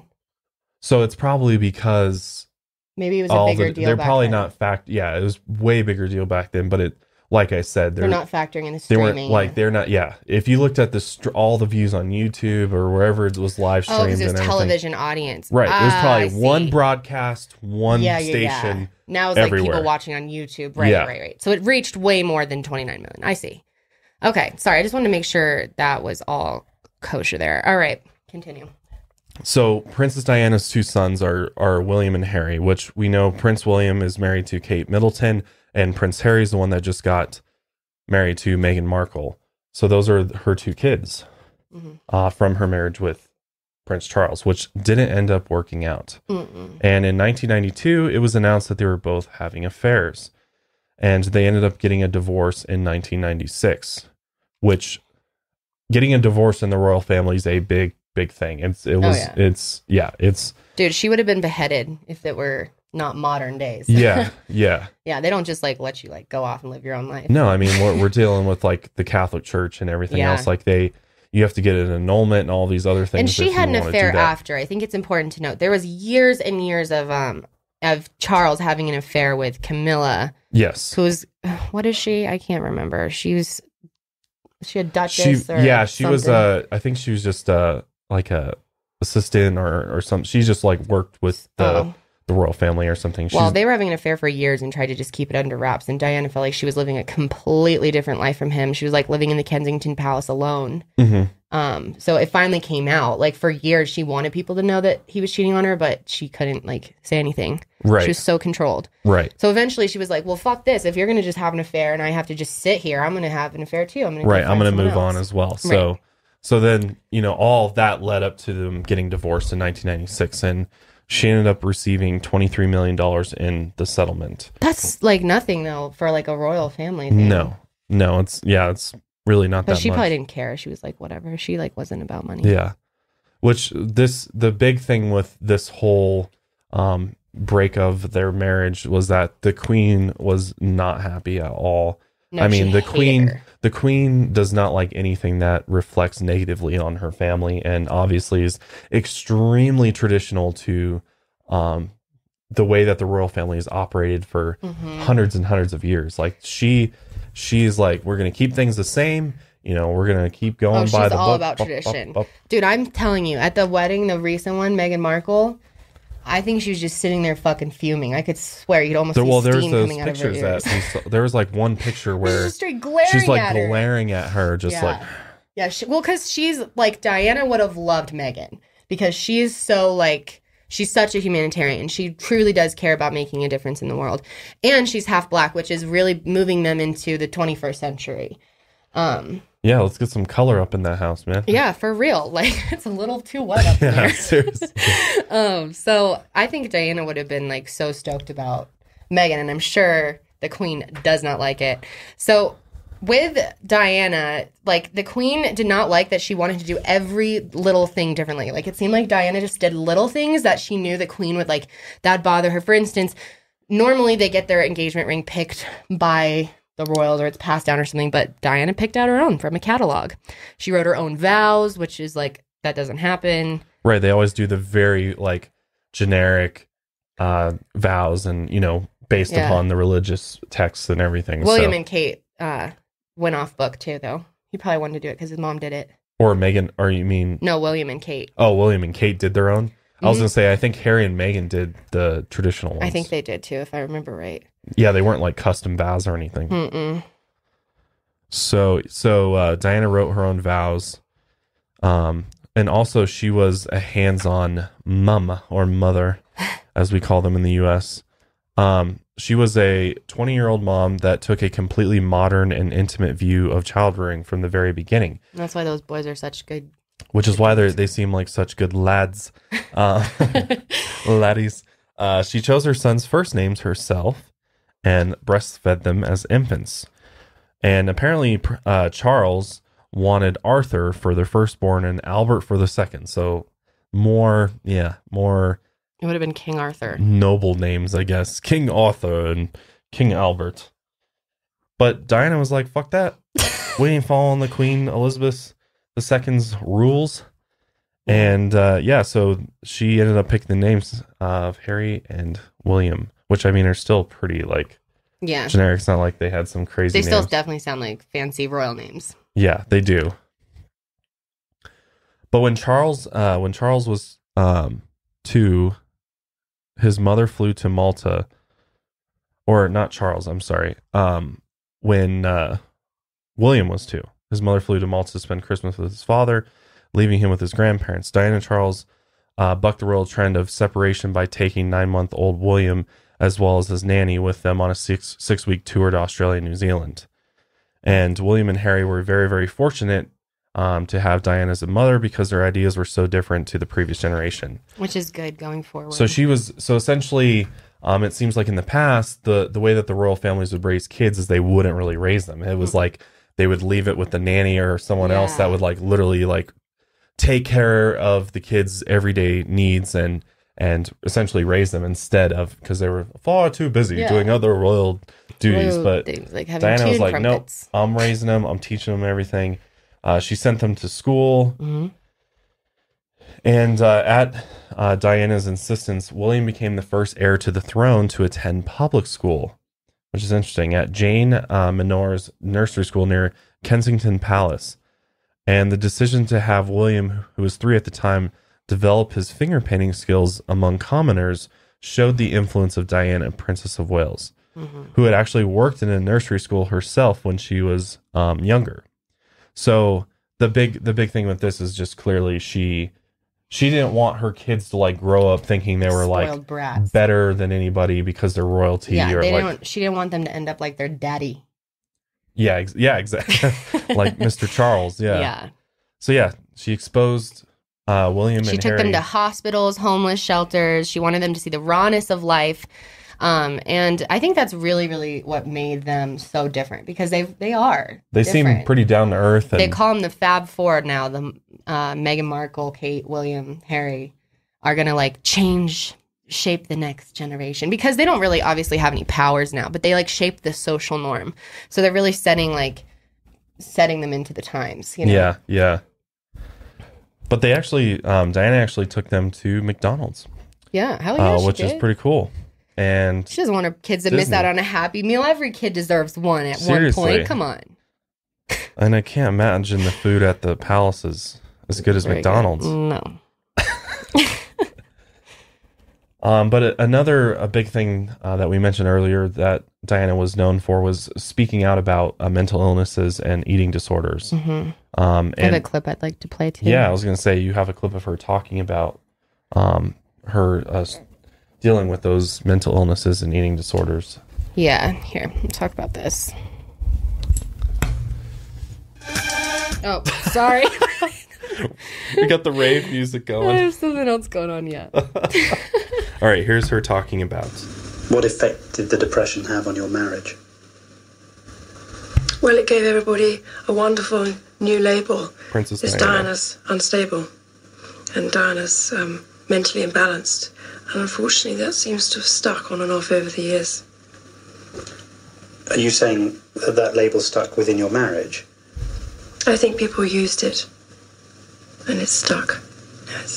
so it's probably because Maybe it was a all bigger the, deal. they're back probably then. not fact. Yeah, it was way bigger deal back then. But it, like I said, They're not factoring in the They streaming. weren't like they're not. Yeah, if you looked at the str- all the views on YouTube or wherever it was live oh, streamed, because it was and everything, television audience. right? There's Ah, probably I see. one broadcast, one yeah, yeah, station. Yeah. Now it's like everywhere. people watching on YouTube. Right, Yeah. right, right. So it reached way more than twenty-nine million. I see. Okay. Sorry. I just wanted to make sure that was all kosher there. All right. Continue. So Princess Diana's two sons are are William and Harry, which we know Prince William is married to Kate Middleton, and Prince Harry's the one that just got married to Meghan Markle. So those are her two kids Mm-hmm. uh, from her marriage with Prince Charles, which didn't end up working out. Mm-mm. And in nineteen ninety-two, it was announced that they were both having affairs, and they ended up getting a divorce in nineteen ninety-six, which getting a divorce in the royal family is a big big thing. It's it was Oh, yeah. it's yeah it's Dude, she would have been beheaded if it were not modern days. yeah yeah Yeah. They don't just like let you like go off and live your own life. no I mean we're we're dealing with like the Catholic Church and everything Yeah. else. Like they you have to get an annulment and all these other things. And she if had you an wanna do affair that. after. I think it's important to note there was years and years of um of Charles having an affair with Camilla, Yes, who's what is she? I can't remember. She was she a she duchess or yeah she was something. uh I think she was just uh like a assistant or or something. She just like worked with the Oh. the royal family or something. She's, Well, they were having an affair for years and tried to just keep it under wraps. And Diana felt like she was living a completely different life from him. She was like living in the Kensington Palace alone. Mhm. Um, so it finally came out. Like for years, she wanted people to know that he was cheating on her, but she couldn't like say anything. right She was so controlled. right So eventually, she was like, "Well, fuck this. If you're gonna just have an affair and I have to just sit here, I'm gonna have an affair too. I'm gonna right go I'm find gonna someone move on else." as well. So Right. so then you know all of that led up to them getting divorced in nineteen ninety-six, and she ended up receiving twenty-three million dollars in the settlement. That's like nothing though for like a royal family thing. No, no, it's yeah, it's really not But that she much. probably didn't care. She was like, whatever. She like wasn't about money. Yeah. Which this the big thing with this whole um break of their marriage was that the queen was not happy at all. No, I mean, she the hated queen her. the queen does not like anything that reflects negatively on her family, and obviously is extremely traditional to um the way that the royal family has operated for Mhm. hundreds and hundreds of years. Like she she's like, we're gonna keep things the same. You know, we're gonna keep going Oh, by she's the all book. about Bup, bup, tradition. bup. Dude, I'm telling you, at the wedding, the recent one, Meghan Markle, I think she was just sitting there fucking fuming. I could swear you could almost There, see well, there's steam those coming out of her pictures ears. that we saw, there was like one picture where She's straight glaring she's like at her. glaring at her, just Yeah. like Yeah, she, well, because she's like, Diana would have loved Meghan because she's so like She's such a humanitarian. She truly does care about making a difference in the world. And she's half black, which is really moving them into the twenty-first century. Um, yeah, let's get some color up in that house, man. Yeah, for real. Like, it's a little too wet up yeah, there. Seriously. um, so I think Diana would have been like so stoked about Meghan, and I'm sure the Queen does not like it. So with Diana, like, the Queen did not like that she wanted to do every little thing differently. Like, it seemed like Diana just did little things that she knew the Queen would, like, that'd bother her. For instance, normally they get their engagement ring picked by the royals or it's passed down or something, but Diana picked out her own from a catalog. She wrote her own vows, which is, like, that doesn't happen. Right, they always do the very, like, generic uh, vows and, you know, based yeah. upon the religious texts and everything. William so. and Kate uh, went off book, too, though. He probably wanted to do it because his mom did it. Or Meghan, or you mean... No, William and Kate. Oh, William and Kate did their own? Mm-hmm. I was going to say, I think Harry and Meghan did the traditional ones. I think they did, too, if I remember right. Yeah, they weren't, like, custom vows or anything. Mm-mm. So, so uh, Diana wrote her own vows. Um, and also, she was a hands-on mum, or mother, as we call them in the U S Um, she was a twenty-year-old mom that took a completely modern and intimate view of child rearing from the very beginning. That's why those boys are such good. Which is why they they seem like such good lads, uh, laddies. Uh, she chose her sons' first names herself and breastfed them as infants. And apparently, uh, Charles wanted Arthur for their firstborn and Albert for the second. So more, yeah, more. It would have been King Arthur. Noble names, I guess. King Arthur and King Albert. But Diana was like, fuck that. We ain't following the Queen Elizabeth the Second's rules. And uh, yeah, so she ended up picking the names of Harry and William, which I mean are still pretty like yeah generic. It's not like they had some crazy They still names. definitely sound like fancy royal names. Yeah, they do. But when Charles, uh, when Charles was um, two, his mother flew to Malta, or not Charles, I'm sorry. Um, when uh, William was two, his mother flew to Malta to spend Christmas with his father, leaving him with his grandparents. Diana and Charles uh, bucked the royal trend of separation by taking nine-month-old William as well as his nanny with them on a six, six-week tour to Australia and New Zealand. And William and Harry were very, very fortunate um, to have Diana as a mother because their ideas were so different to the previous generation. Which is good going forward. So she was, so essentially, um, it seems like in the past, the, the way that the royal families would raise kids is they wouldn't really raise them. It was mm-hmm. like they would leave it with the nanny or someone yeah. else that would like literally like take care of the kids' everyday needs and and essentially raise them instead of, because they were far too busy yeah. doing other royal duties. Royal but things, like Diana was like, nope, I'm raising them. I'm teaching them everything. Uh, she sent them to school. Mm-hmm. And uh, at uh, Diana's insistence, William became the first heir to the throne to attend public school, which is interesting, at Jane uh, Minor's nursery school near Kensington Palace. And the decision to have William, who was three at the time, develop his finger painting skills among commoners showed the influence of Diana, Princess of Wales, mm-hmm. who had actually worked in a nursery school herself when she was um, younger. So the big the big thing with this is just clearly she she didn't want her kids to like grow up thinking they were Spoiled like brats. better than anybody because they're royalty. Yeah, or they like, didn't, she didn't want them to end up like their daddy. Yeah, ex- yeah, exactly. Like Mister Charles, yeah. Yeah. So yeah, she exposed uh, William she and took Harry. them to hospitals, homeless shelters. She wanted them to see the rawness of life. Um, and I think that's really, really what made them so different because they they are. They different. seem pretty down to earth. And... They call them the Fab Four now. The uh, Meghan Markle, Kate, William, Harry are going to like change, shape the next generation because they don't really obviously have any powers now, but they like shape the social norm. So they're really setting like setting them into the times. You know? Yeah, yeah. But they actually, um, Diana actually took them to McDonald's. Yeah, hell yeah, uh, she which did. is pretty cool. And she doesn't want her kids to Disney. miss out on a Happy Meal. Every kid deserves one at Seriously. one point. Come on. And I can't imagine the food at the palace is as good as Very McDonald's. Good. No. um, but a, another a big thing uh, that we mentioned earlier that Diana was known for was speaking out about uh, mental illnesses and eating disorders. Mm-hmm. Um, I have and a clip I'd like to play too. yeah, I was going to say you have a clip of her talking about um, her uh, dealing with those mental illnesses and eating disorders. Yeah, here, let's talk about this. Oh, sorry. We got the rave music going. There's something else going on yet. All right, here's her talking about. What effect did the depression have on your marriage? Well, it gave everybody a wonderful new label. Princess It's Diana. Diana's unstable and Diana's um, mentally imbalanced. And unfortunately, that seems to have stuck on and off over the years. Are you saying that that label stuck within your marriage? I think people used it, and it stuck. Yes.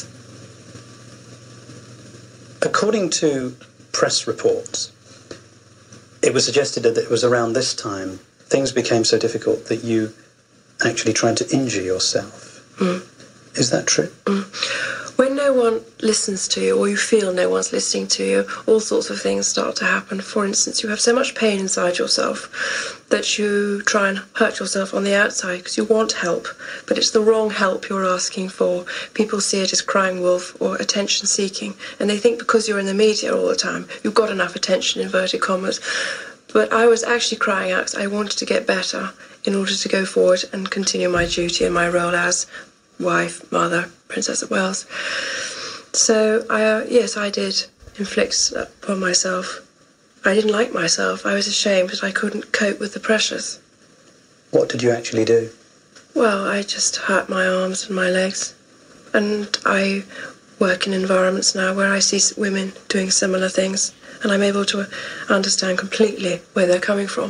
According to press reports, it was suggested that it was around this time things became so difficult that you actually tried to injure yourself. Mm. Is that true? Mm. When no one listens to you, or you feel no one's listening to you, all sorts of things start to happen. For instance, you have so much pain inside yourself that you try and hurt yourself on the outside because you want help, but it's the wrong help you're asking for. People see it as crying wolf or attention seeking, and they think because you're in the media all the time, you've got enough attention, inverted commas. But I was actually crying out because I wanted to get better in order to go forward and continue my duty and my role as wife, mother, Princess of Wales. So, I, uh, yes, I did inflict upon myself. I didn't like myself. I was ashamed that I couldn't cope with the pressures. What did you actually do? Well, I just hurt my arms and my legs. And I work in environments now where I see women doing similar things, and I'm able to understand completely where they're coming from.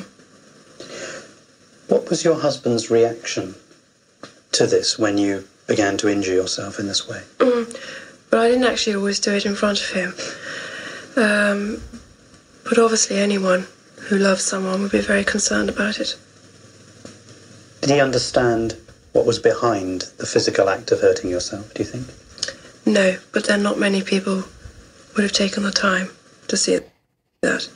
What was your husband's reaction to this when you began to injure yourself in this way? Mm, but I didn't actually always do it in front of him. Um, but obviously anyone who loves someone would be very concerned about it. Did he understand what was behind the physical act of hurting yourself, do you think? No, but then not many people would have taken the time to see that.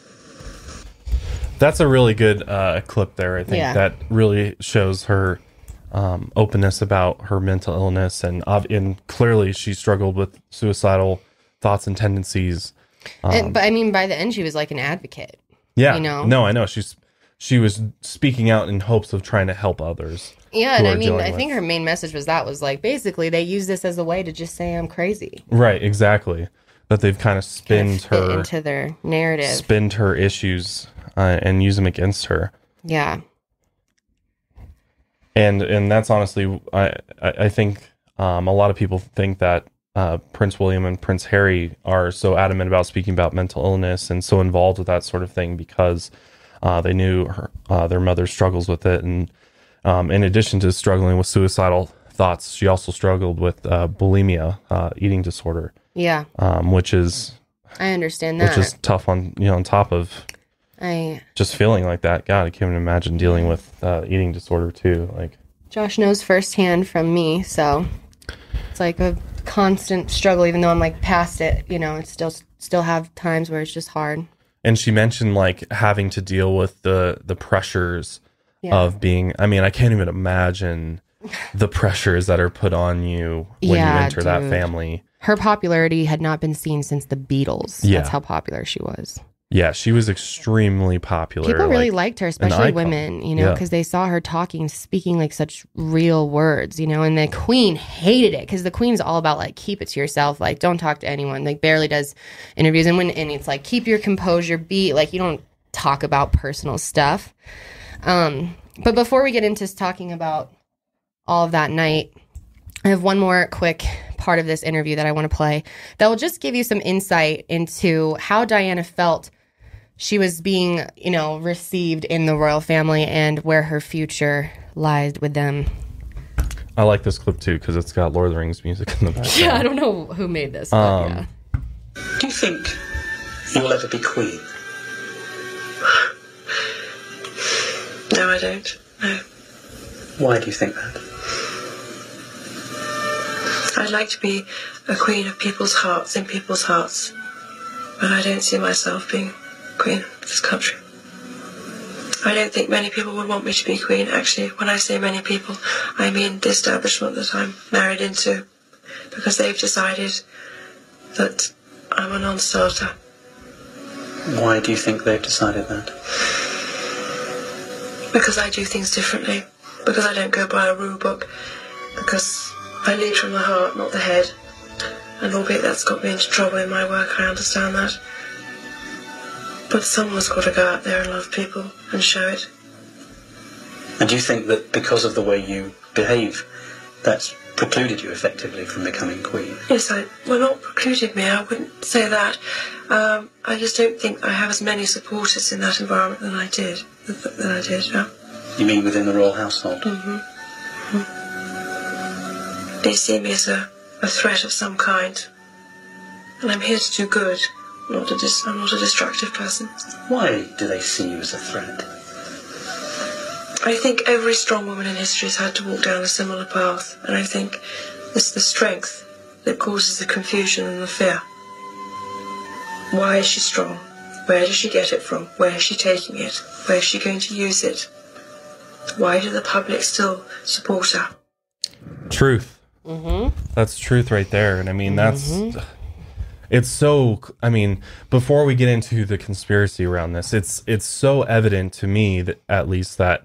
That's a really good uh, clip there, I think. Yeah. That really shows her um, openness about her mental illness. And, uh, and clearly she struggled with suicidal thoughts and tendencies. Um, And, but I mean, by the end, she was like an advocate. yeah. You know? No, I know. She's She was speaking out in hopes of trying to help others. Yeah, who and are I mean, dealing I with- think her main message was that was like, basically, they use this as a way to just say I'm crazy. Right, exactly. That they've kind of spinned Fit her, into their narrative. spinned her issues uh, and use them against her. Yeah. And and that's honestly, I I I think um, a lot of people think that uh, Prince William and Prince Harry are so adamant about speaking about mental illness and so involved with that sort of thing because uh, they knew her, uh, their mother struggles with it. And um, in addition to struggling with suicidal thoughts, she also struggled with uh, bulimia, uh, eating disorder, Yeah. um, which is I understand that. which is tough on you know on top of I just feeling like that. God, I can't even imagine dealing with uh, eating disorder too. Like, Josh knows firsthand from me, so it's like a constant struggle. Even though I'm like past it, you know, it's still still have times where it's just hard. and she mentioned like having to deal with the the pressures Yeah. of being. I mean, I can't even imagine the pressures that are put on you when Yeah, you enter that dude. family. Her popularity had not been seen since the Beatles. Yeah. That's how popular she was. Yeah, she was extremely popular. People really like, liked her, especially icon. women, you know, Yeah. because they saw her talking, speaking like such real words, you know, and the queen hated it because the queen's all about like, keep it to yourself, like, don't talk to anyone, like, barely does interviews. And when, and it's like, keep your composure, be like, you don't talk about personal stuff. Um, but before we get into talking about all of that night, I have one more quick part of this interview that I want to play that will just give you some insight into how Diana felt she was being, you know, received in the royal family and where her future lies with them. I like this clip too because it's got Lord of the Rings music in the background. Yeah, I don't know who made this, but Um, yeah. Do you think you'll ever be queen? No, I don't. No. Why do you think that? I'd like to be a queen of people's hearts, in people's hearts. But I don't see myself being queen of this country. I don't think many people would want me to be queen. Actually, when I say many people, I mean the establishment that I'm married into. Because they've decided that I'm a non-starter. Why do you think they've decided that? Because I do things differently. Because I don't go by a rule book. Because I lead from the heart, not the head. And albeit that's got me into trouble in my work, I understand that. But someone's got to go out there and love people and show it. And do you think that because of the way you behave, that's precluded you effectively from becoming queen? Yes, I, well, not precluded me, I wouldn't say that. Um, I just don't think I have as many supporters in that environment than I did. Than I did, yeah. You mean within the royal household? Mm-hmm. Mm-hmm. They see me as a, a threat of some kind. And I'm here to do good. Not a dis- I'm not a destructive person. Why do they see you as a threat? I think every strong woman in history has had to walk down a similar path. And I think it's the strength that causes the confusion and the fear. Why is she strong? Where does she get it from? Where is she taking it? Where is she going to use it? Why do the public still support her? Truth. Mm-hmm. That's truth right there. And I mean, that's, Mm-hmm. it's so, I mean, before we get into the conspiracy around this, it's, it's so evident to me that at least that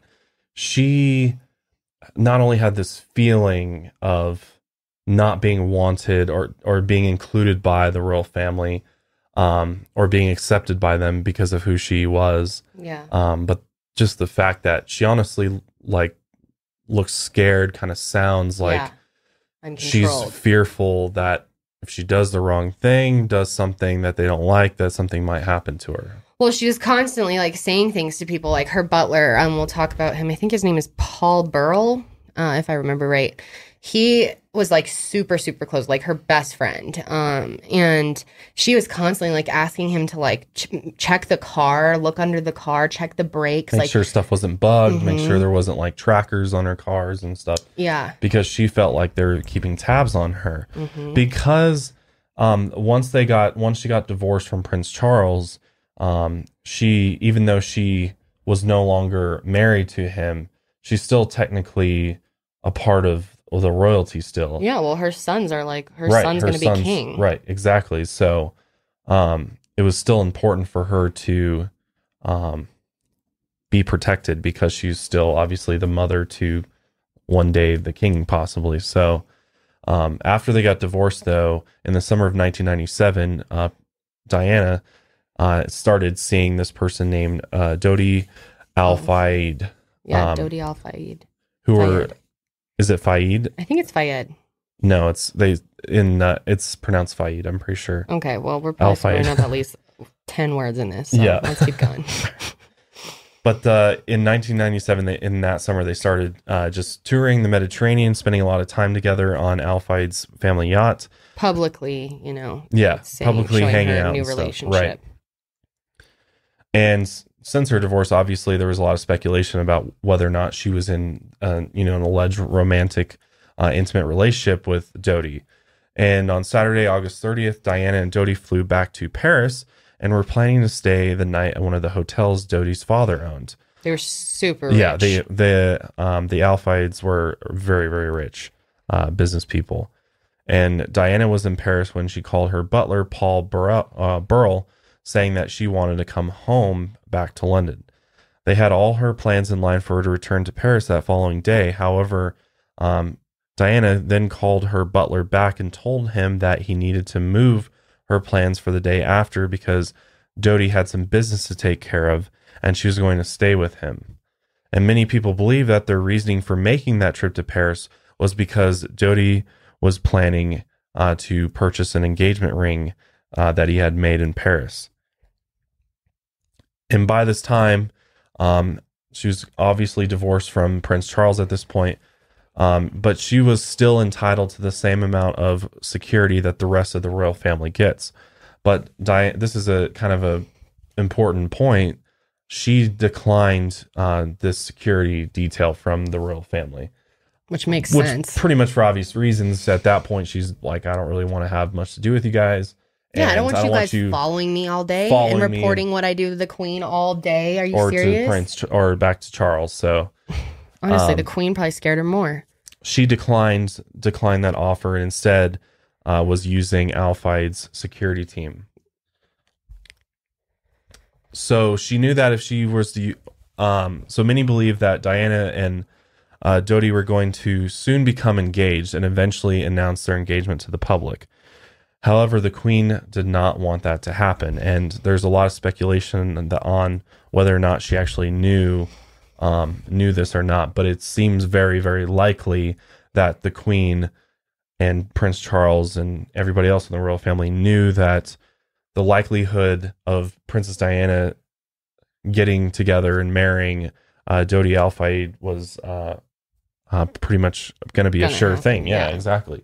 she not only had this feeling of not being wanted or, or being included by the royal family, um, or being accepted by them because of who she was. Yeah. Um, but just the fact that she honestly like looks scared, kind of sounds like Yeah. I'm she's controlled. fearful that if she does the wrong thing, does something that they don't like, that something might happen to her. Well, she was constantly like saying things to people, like her butler. Um, we'll talk about him. I think his name is Paul Burrell, uh, if I remember right. He was like super, super close, like her best friend. Um, and she was constantly like asking him to like ch- check the car, look under the car, check the brakes, Make like sure stuff wasn't bugged, make Mhm. sure there wasn't like trackers on her cars and stuff. yeah, Because she felt like they were keeping tabs on her. Mhm. Because um, once they got once she got divorced from Prince Charles, um, she even though she was no longer married to him, she's still technically a part of the royalty still. yeah. Well, her sons are like her Right, son's her going to be son's- king, Right, exactly. So um, it was still important for her to um, be protected because she's still obviously the mother to one day the king possibly. So um, after they got divorced, though, in the summer of nineteen ninety-seven, uh, Diana uh, started seeing this person named uh, Dodi Al-Fayed, Yeah, um, Dodi Al-Fayed. who were, Fayed. is it Fayed? I think it's Fayed. No, it's they in uh, it's pronounced Fayed, I'm pretty sure. Okay, well, we're probably Al-Fayed. screwing up at least ten words in this. So Yeah. let's keep going. But uh, in nineteen ninety-seven, they, in that summer, they started uh, just touring the Mediterranean, spending a lot of time together on Al-Fayed's family yacht. Publicly, you know. Yeah, saying- publicly showing hanging her out new and stuff. relationship. Right. And s- since her divorce, obviously, there was a lot of speculation about whether or not she was in, uh, you know, an alleged romantic, uh, intimate relationship with Dodi. And on Saturday, August thirtieth, Diana and Dodi flew back to Paris and were planning to stay the night at one of the hotels Dodi's father owned. They were super rich. Yeah, the the um, the Al-Fayeds were very, very rich uh, business people. And Diana was in Paris when she called her butler, Paul Burrell, uh, Burrell, saying that she wanted to come home back to London. They had all her plans in line for her to return to Paris that following day. However, um, Diana then called her butler back and told him that he needed to move her plans for the day after because Dodi had some business to take care of and she was going to stay with him. And many people believe that their reasoning for making that trip to Paris was because Dodi was planning uh, to purchase an engagement ring uh, that he had made in Paris. And by this time, um, she was obviously divorced from Prince Charles at this point, um, but she was still entitled to the same amount of security that the rest of the royal family gets. But Di- this is a kind of a important point. She declined uh, this security detail from the royal family. Which makes Which sense. pretty much for obvious reasons. At that point, she's like, I don't really want to have much to do with you guys. Yeah, I don't and want you guys following me all day and following me reporting what I do to the queen all day. Are you or serious? to Prince or back to Charles. So Honestly, um, the queen probably scared her more. she declined declined that offer and instead uh, was using Al Fayed's security team. So she knew that if she was to, um, so many believe that Diana and uh, Dodi were going to soon become engaged and eventually announce their engagement to the public. However, the Queen did not want that to happen, and there's a lot of speculation on whether or not she actually knew um, knew this or not. But it seems very, very likely that the Queen and Prince Charles and everybody else in the royal family knew that the likelihood of Princess Diana getting together and marrying uh, Dodi Al Fayed was uh, uh, pretty much going to be Gonna a sure happen, thing. Yeah, yeah. exactly.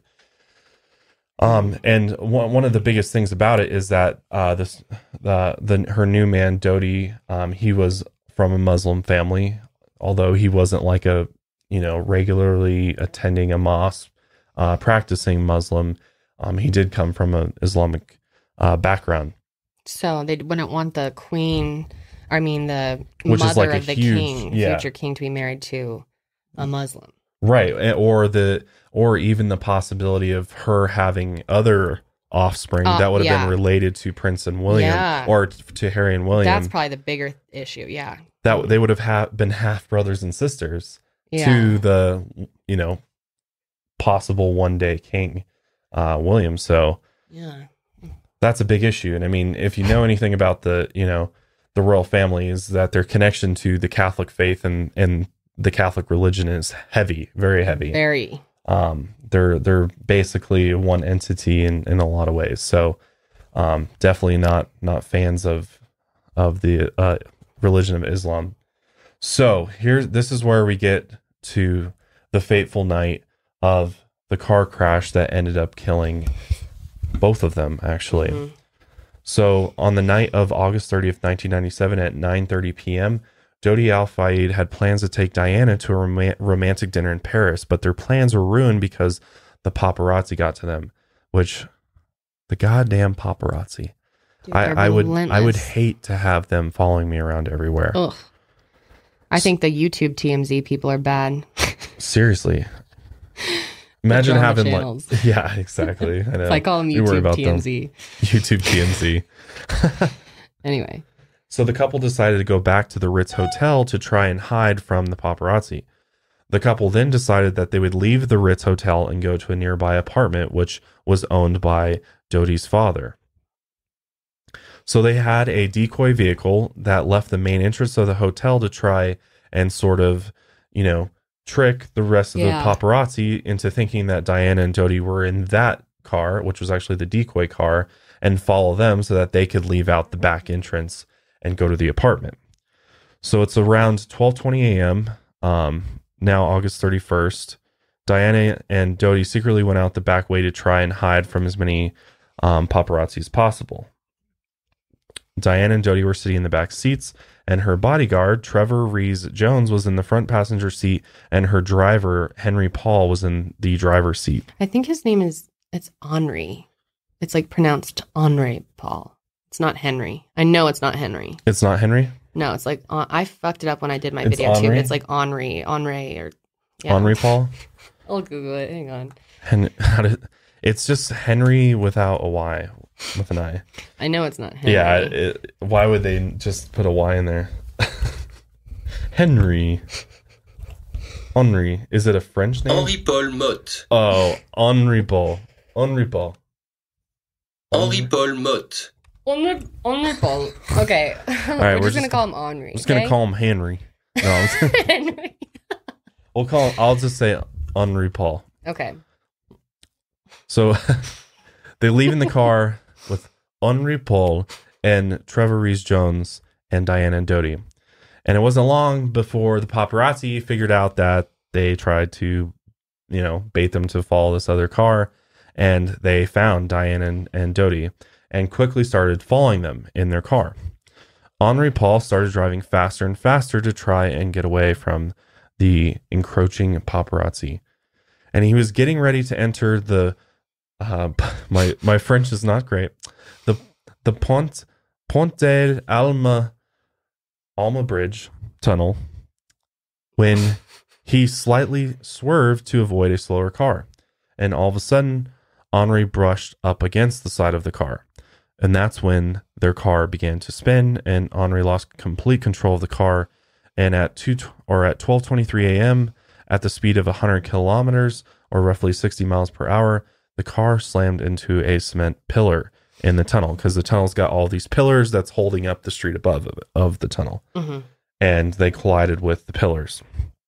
Um, and one one of the biggest things about it is that uh, this the the her new man Dodi, um, he was from a Muslim family, although he wasn't like a you know regularly attending a mosque, uh, practicing Muslim. Um, he did come from an Islamic uh, background, So they wouldn't want the queen, I mean the Which is mother like a of the huge- king, yeah. future king, to be married to a Muslim. right? eh, Or the or even the possibility of her having other offspring Uh, that would have yeah. been related to Prince and William, Yeah. or t- to Harry and William. That's probably the bigger issue. Yeah. that they would have ha- been half brothers and sisters Yeah. to the you know possible one day king uh William. So Yeah. that's a big issue. And I mean, if you know anything about the you know the royal family, is that their connection to the Catholic faith and and the Catholic religion is heavy, very heavy. Very. Um they're they're basically one entity in in a lot of ways. So um definitely not not fans of of the uh religion of Islam. So here, this is where we get to the fateful night of the car crash that ended up killing both of them, actually. Mhm. So on the night of August thirtieth, nineteen ninety-seven at nine thirty p.m., Dodi Al Fayed had plans to take Diana to a rom- romantic dinner in Paris, but their plans were ruined because the paparazzi got to them, which the goddamn paparazzi. Dude, they're I, I would I would relentless. hate to have them following me around everywhere. Ugh. I think the YouTube T M Z people are bad. Seriously. Imagine drama having channels. like yeah, exactly. I know. I call them We worry YouTube about T them. M Z. YouTube T M Z. Anyway. So the couple decided to go back to the Ritz Hotel to try and hide from the paparazzi. The couple then decided that they would leave the Ritz Hotel and go to a nearby apartment, which was owned by Dodi's father. So they had a decoy vehicle that left the main entrance of the hotel to try and sort of, you know, trick the rest of Yeah. the paparazzi into thinking that Diana and Dodi were in that car, which was actually the decoy car, and follow them so that they could leave out the back entrance and go to the apartment. So it's around twelve twenty a.m. Um, now August thirty-first. Diana and Dodi secretly went out the back way to try and hide from as many um, paparazzi as possible. Diana and Dodi were sitting in the back seats, and her bodyguard, Trevor Rees Jones, was in the front passenger seat, and her driver, Henry Paul, was in the driver's seat. I think his name is, it's Henri. It's like pronounced Henri Paul. It's not Henry. I know it's not Henry. It's not Henry? No, it's like, uh, I fucked it up when I did my It's video too. Henri? It's like Henri, Henri, or, yeah. Henry Paul? I'll Google it. Hang on. Hen- how did, it's just Henry without a Y, with an I. I know it's not Henry. Yeah, it, why would they just put a Y in there? Henry. Henri. Is it a French name? Henri Paul Motte. Oh, Henri Paul. Henri Paul. Henri Paul Motte. Henri, Henri Paul. Okay. right, we're, we're just just going to call him Henri. I'm just gonna okay? call him Henry. No, I'm just, Henry. we'll call him, I'll just say Henri Paul. Okay. So they leave in the car with Henri Paul and Trevor Rees Jones and Diana and Dodi. And it wasn't long before the paparazzi figured out that they tried to, you know, bait them to follow this other car. And they found Diana and, and Dodi and quickly started following them in their car. Henri Paul started driving faster and faster to try and get away from the encroaching paparazzi. And he was getting ready to enter the uh, my my French is not great. The the Pont Pont de Alma Alma Bridge tunnel when he slightly swerved to avoid a slower car. And all of a sudden, Henri brushed up against the side of the car. And that's when their car began to spin, and Henri lost complete control of the car. And at two or at twelve twenty-three a.m., at the speed of one hundred kilometers or roughly sixty miles per hour, the car slammed into a cement pillar in the tunnel, because the tunnel's got all these pillars that's holding up the street above of, of the tunnel. Mm-hmm. And they collided with the pillars.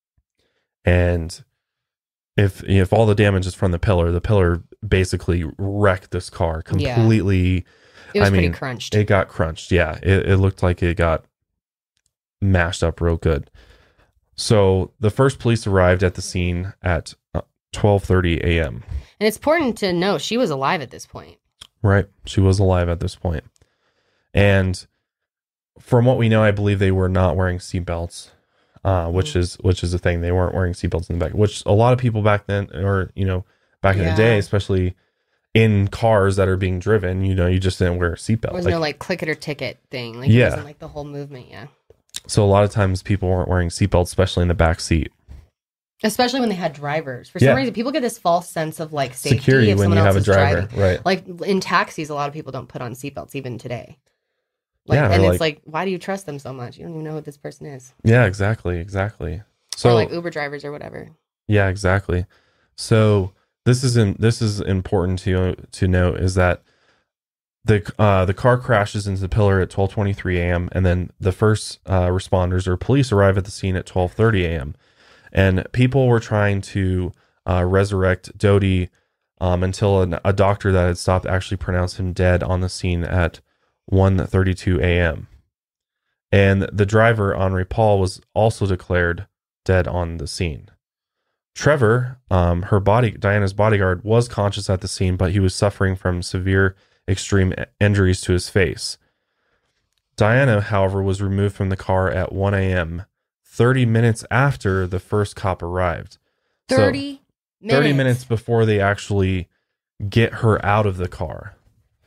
And if if all the damage is from the pillar, the pillar basically wrecked this car completely. Yeah. It was I mean, pretty crunched. It got crunched. Yeah. It, it looked like it got mashed up real good. So the first police arrived at the scene at twelve thirty a.m. And it's important to know she was alive at this point. Right. She was alive at this point. And from what we know, I believe they were not wearing seatbelts, uh, which mm-hmm. is which is the thing. They weren't wearing seatbelts in the back, which a lot of people back then, or, you know, back in yeah. the day, especially in cars that are being driven, you know, you just didn't wear a seatbelt. There was like, no like click it or ticket thing. Like yeah. it wasn't like the whole movement. Yeah. So a lot of times people weren't wearing seatbelts, especially in the back seat. Especially when they had drivers. For some yeah. reason, people get this false sense of like safety security if when you have a driver, driving. Right? Like in taxis, a lot of people don't put on seatbelts even today. Like, yeah, and like, it's like, why do you trust them so much? You don't even know who this person is. Yeah, exactly, exactly. So or like Uber drivers or whatever. Yeah, exactly. So this is in, this is important to to note is that the uh, the car crashes into the pillar at twelve twenty-three a.m. and then the first uh, responders or police arrive at the scene at twelve thirty a.m. and people were trying to uh, resurrect Doty um, until an, a doctor that had stopped actually pronounced him dead on the scene at one thirty-two a.m. And the driver, Henri Paul, was also declared dead on the scene. Trevor, um, her body, Diana's bodyguard, was conscious at the scene, but he was suffering from severe extreme injuries to his face. Diana, however, was removed from the car at one a.m., thirty minutes after the first cop arrived. thirty so, minutes? thirty minutes before they actually get her out of the car.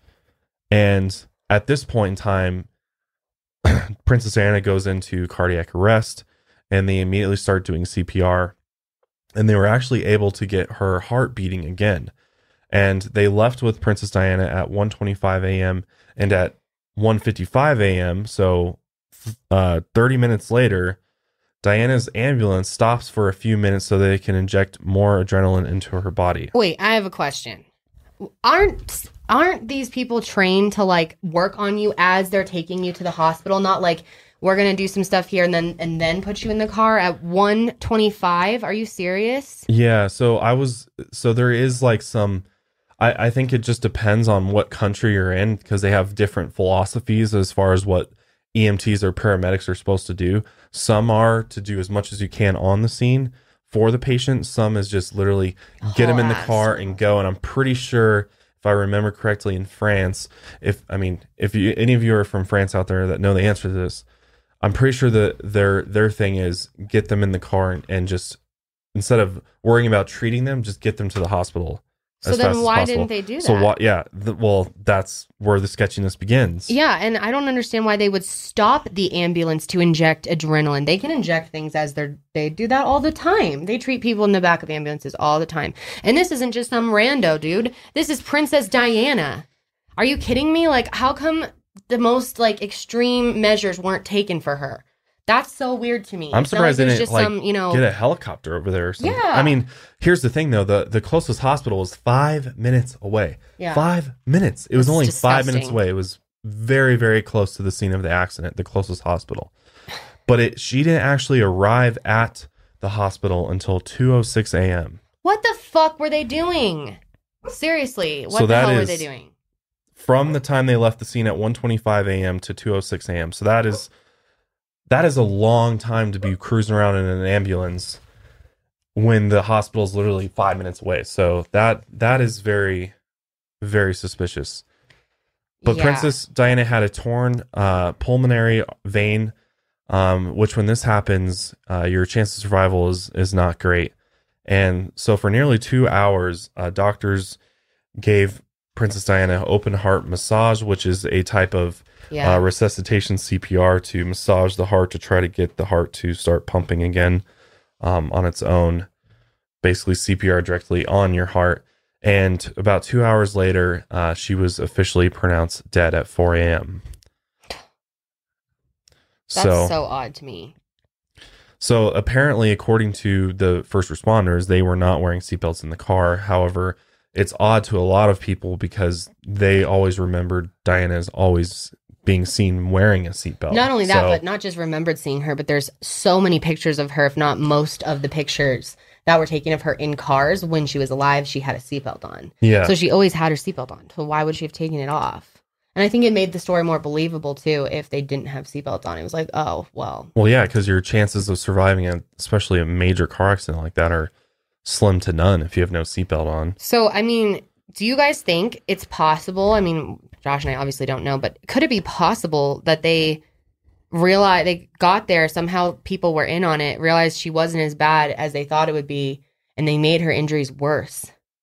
And at this point in time, Princess Diana goes into cardiac arrest, and they immediately start doing C P R. And they were actually able to get her heart beating again. And they left with Princess Diana at one twenty-five a.m. and at one fifty-five a.m., so uh, thirty minutes later, Diana's ambulance stops for a few minutes so they can inject more adrenaline into her body. Wait, I have a question. Aren't aren't these people trained to like work on you as they're taking you to the hospital? Not like we're gonna do some stuff here and then and then put you in the car at one twenty-five. Are you serious? Yeah. So I was. So there is like some. I I think it just depends on what country you're in because they have different philosophies as far as what E M Ts or paramedics are supposed to do. Some are to do as much as you can on the scene for the patient. Some is just literally get them in the car and go. And I'm pretty sure, if I remember correctly, in France, if I mean, if you, any of you are from France out there that know the answer to this, I'm pretty sure that their their thing is get them in the car and, and just instead of worrying about treating them, just get them to the hospital. So then why didn't they do that? So what? Yeah, the, well, that's where the sketchiness begins. Yeah, and I don't understand why they would stop the ambulance to inject adrenaline. They can inject things as they're they do that all the time. They treat people in the back of ambulances all the time. And this isn't just some rando, dude. This is Princess Diana. Are you kidding me? Like, how come the most like extreme measures weren't taken for her? That's so weird to me. I'm surprised like they didn't just like some, you know, get a helicopter over there or something. Yeah. I mean, here's the thing though. The, the closest hospital was five minutes away. Yeah. Five minutes. It was That's only disgusting. five minutes away. It was very, very close to the scene of the accident, the closest hospital. But it she didn't actually arrive at the hospital until two oh six a.m. What the fuck were they doing? Seriously, what so the hell is, were they doing? From the time they left the scene at one twenty-five a.m. to two oh six a.m. So that is... That is a long time to be cruising around in an ambulance when the hospital is literally five minutes away. So that that is very, very suspicious. But yeah. Princess Diana had a torn uh, pulmonary vein, um, which when this happens, uh, your chance of survival is, is not great. And so for nearly two hours, uh, doctors gave Princess Diana open heart massage, which is a type of Yeah. Uh, resuscitation C P R to massage the heart to try to get the heart to start pumping again um, on its own. Basically, C P R directly on your heart. And about two hours later, uh, she was officially pronounced dead at four a.m. That's so, so odd to me. So apparently, according to the first responders, they were not wearing seatbelts in the car. However, it's odd to a lot of people because they always remembered Diana as always being seen wearing a seatbelt. Not only that, so, but not just remembered seeing her, but there's so many pictures of her, if not most of the pictures that were taken of her in cars when she was alive, she had a seatbelt on. Yeah. So she always had her seatbelt on. So why would she have taken it off? And I think it made the story more believable, too, if they didn't have seatbelts on. It was like, oh, well. Well, yeah, because your chances of surviving, a, especially a major car accident like that, are slim to none if you have no seatbelt on. So, I mean, do you guys think it's possible? I mean, Josh and I obviously don't know, but could it be possible that they realized, they got there, somehow people were in on it, realized she wasn't as bad as they thought it would be, and they made her injuries worse?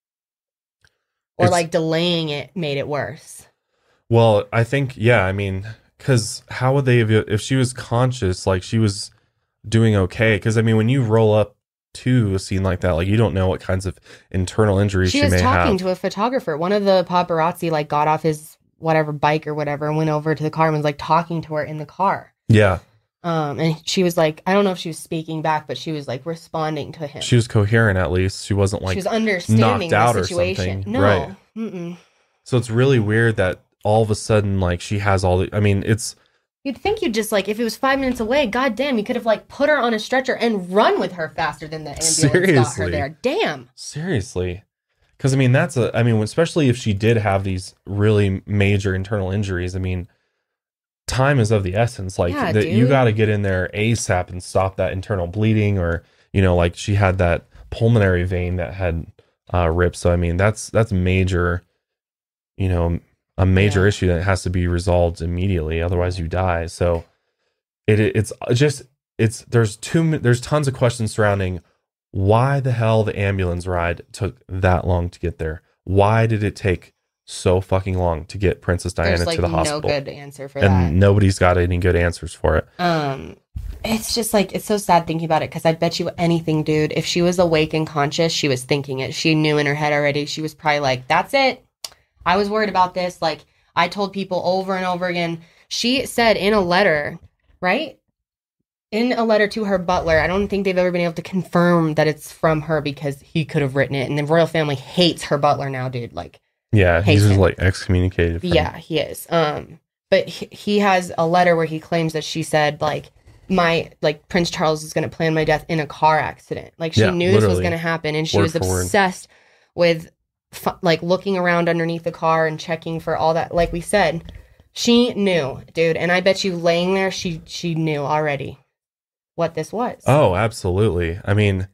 Or, It's, like, delaying it made it worse? Well, I think, yeah, I mean, because how would they have, if she was conscious, like she was doing okay? Because, I mean, when you roll up to a scene like that, like you don't know what kinds of internal injuries she, she was may talking have. to a photographer. One of the paparazzi, like, got off his whatever bike or whatever and went over to the car and was, like, talking to her in the car. Yeah. Um, and she was like, I don't know if she was speaking back, but she was, like, responding to him. She was coherent, at least. She wasn't, like, she was understanding knocked out the or situation. something. No. Right. Mm-mm. So it's really weird that all of a sudden, like, she has all the, I mean, it's, you'd think you'd just, like, if it was five minutes away, goddamn, you could have, like, put her on a stretcher and run with her faster than the ambulance Seriously. got her there. Damn. Seriously. Because, I mean, that's a, I mean, especially if she did have these really major internal injuries, I mean, time is of the essence. Like, Yeah, that you dude. got to get in there ASAP and stop that internal bleeding, or, you know, like she had that pulmonary vein that had uh, ripped. So, I mean, that's, that's major, you know, a major Yeah. issue that has to be resolved immediately. Otherwise you die. So it, it's just, it's, there's too, there's tons of questions surrounding why the hell the ambulance ride took that long to get there. Why did it take so fucking long to get Princess Diana There's, like, to the no hospital? good answer for and that. nobody's got any good answers for it. Um, it's just like, it's so sad thinking about it, because I bet you anything, dude, if she was awake and conscious, she was thinking it. She knew in her head already. She was probably like, that's it. I was worried about this. Like, I told people over and over again. She said in a letter, right? In a letter to her butler, I don't think they've ever been able to confirm that it's from her because he could have written it. And the royal family hates her butler now, dude. Like, Yeah, hates he's just him. like excommunicated. From, Yeah, he is. Um, but he, he has a letter where he claims that she said, like, my, like, Prince Charles is going to plan my death in a car accident. Like, she Yeah, knew this was literally. going to happen, and she Word was for word. obsessed with, fu- like, looking around underneath the car and checking for all that. Like we said, she knew, dude. And I bet you laying there, she she knew already what this was. Oh, absolutely. I mean,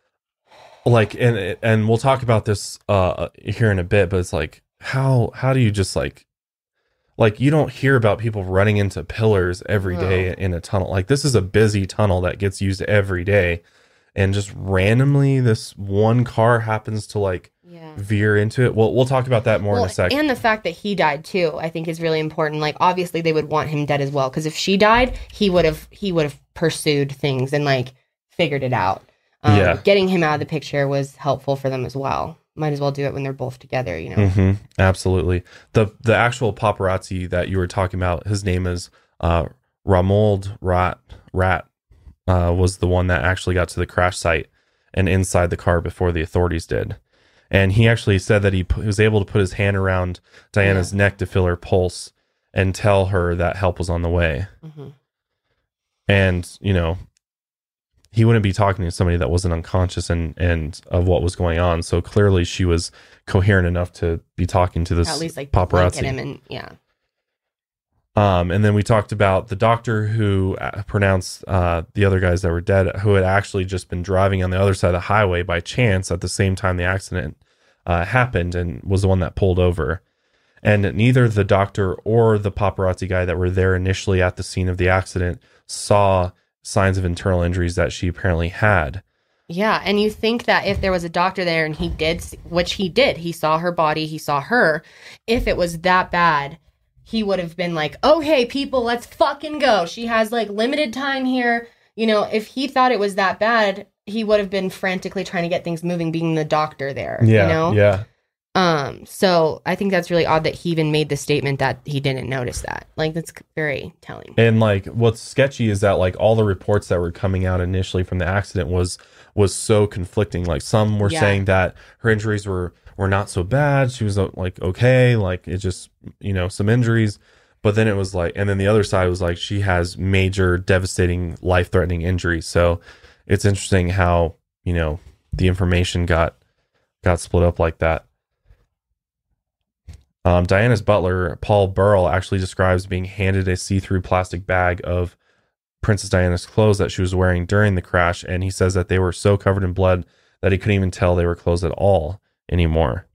like, and and we'll talk about this uh here in a bit, but it's like, how how do you just like, like you don't hear about people running into pillars every day No. in a tunnel. Like, this is a busy tunnel that gets used every day, and just randomly this one car happens to like Yeah. veer into it. Well, we'll talk about that more Well, in a second. and the fact that he died too, I think is really important. Like, obviously they would want him dead as well, because if she died, he would have he would have pursued things and, like, figured it out. Um, Yeah. Getting him out of the picture was helpful for them as well. Might as well do it when they're both together, you know. Mm-hmm. Absolutely. The the actual paparazzi that you were talking about, his name is uh, Ramold Rat. Rat uh, was the one that actually got to the crash site and inside the car before the authorities did. And he actually said that he p- was able to put his hand around Diana's Yeah. neck to feel her pulse and tell her that help was on the way. Mhm. And, you know, he wouldn't be talking to somebody that wasn't unconscious and, and of what was going on. So clearly she was coherent enough to be talking to this At least, like, paparazzi. look at him and, yeah. Um, and then we talked about the doctor who uh, pronounced uh, the other guys that were dead, who had actually just been driving on the other side of the highway by chance at the same time the accident uh, happened, and was the one that pulled over. And neither the doctor or the paparazzi guy that were there initially at the scene of the accident saw signs of internal injuries that she apparently had. Yeah, and you think that if there was a doctor there and he did, see- which he did, he saw her body, he saw her, if it was that bad, he would have been like, okay, people, let's fucking go. She has, like, limited time here. You know, if he thought it was that bad, he would have been frantically trying to get things moving, being the doctor there, Yeah, you know? yeah. Um, so I think that's really odd that he even made the statement that he didn't notice that. Like, that's very telling. And like, what's sketchy is that like all the reports that were coming out initially from the accident was was so conflicting. Like, some were Yeah. saying that her injuries were were not so bad. She was uh, like okay, like it just, you know, some injuries. But then it was like, and then the other side was like she has major, devastating, life threatening injuries. So it's interesting how, you know, the information got got split up like that. Um, Diana's butler, Paul Burrell, actually describes being handed a see-through plastic bag of Princess Diana's clothes that she was wearing during the crash, and he says that they were so covered in blood that he couldn't even tell they were clothes at all anymore.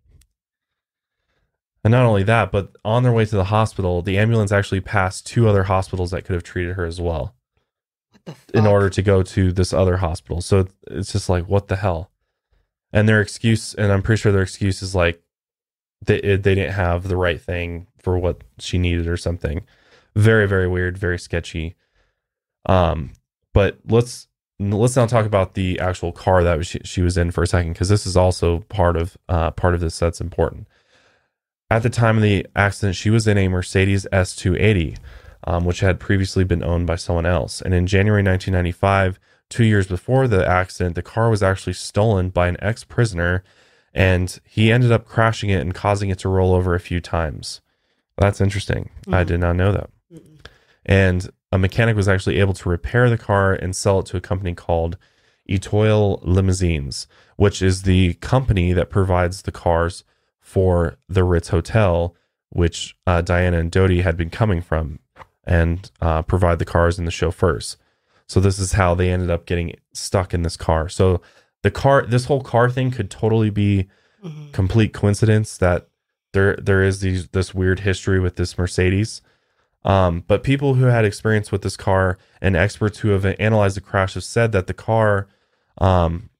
And not only that, but on their way to the hospital, the ambulance actually passed two other hospitals that could have treated her as well. What the fuck? In order to go to this other hospital. So it's just like, what the hell? And their excuse, and I'm pretty sure their excuse is like, they they didn't have the right thing for what she needed or something. Very, very weird, very sketchy. Um, but let's let's now talk about the actual car that she, she was in for a second, because this is also part of uh, part of this that's important. At the time of the accident, she was in a Mercedes S two eighty, um, which had previously been owned by someone else. And in January nineteen ninety-five, two years before the accident, the car was actually stolen by an ex-prisoner, and he ended up crashing it and causing it to roll over a few times. That's interesting. Mm-hmm. I did not know that. Mm-hmm. And a mechanic was actually able to repair the car and sell it to a company called Etoile Limousines, which is the company that provides the cars for the Ritz Hotel, which uh, Diana and Dodi had been coming from, and uh, provide the cars and the chauffeurs. So this is how they ended up getting stuck in this car. So the car, this whole car thing could totally be mm-hmm. complete coincidence that there there is these this weird history with this Mercedes. Um, but people who had experience with this car and experts who have analyzed the crash have said that the car, um,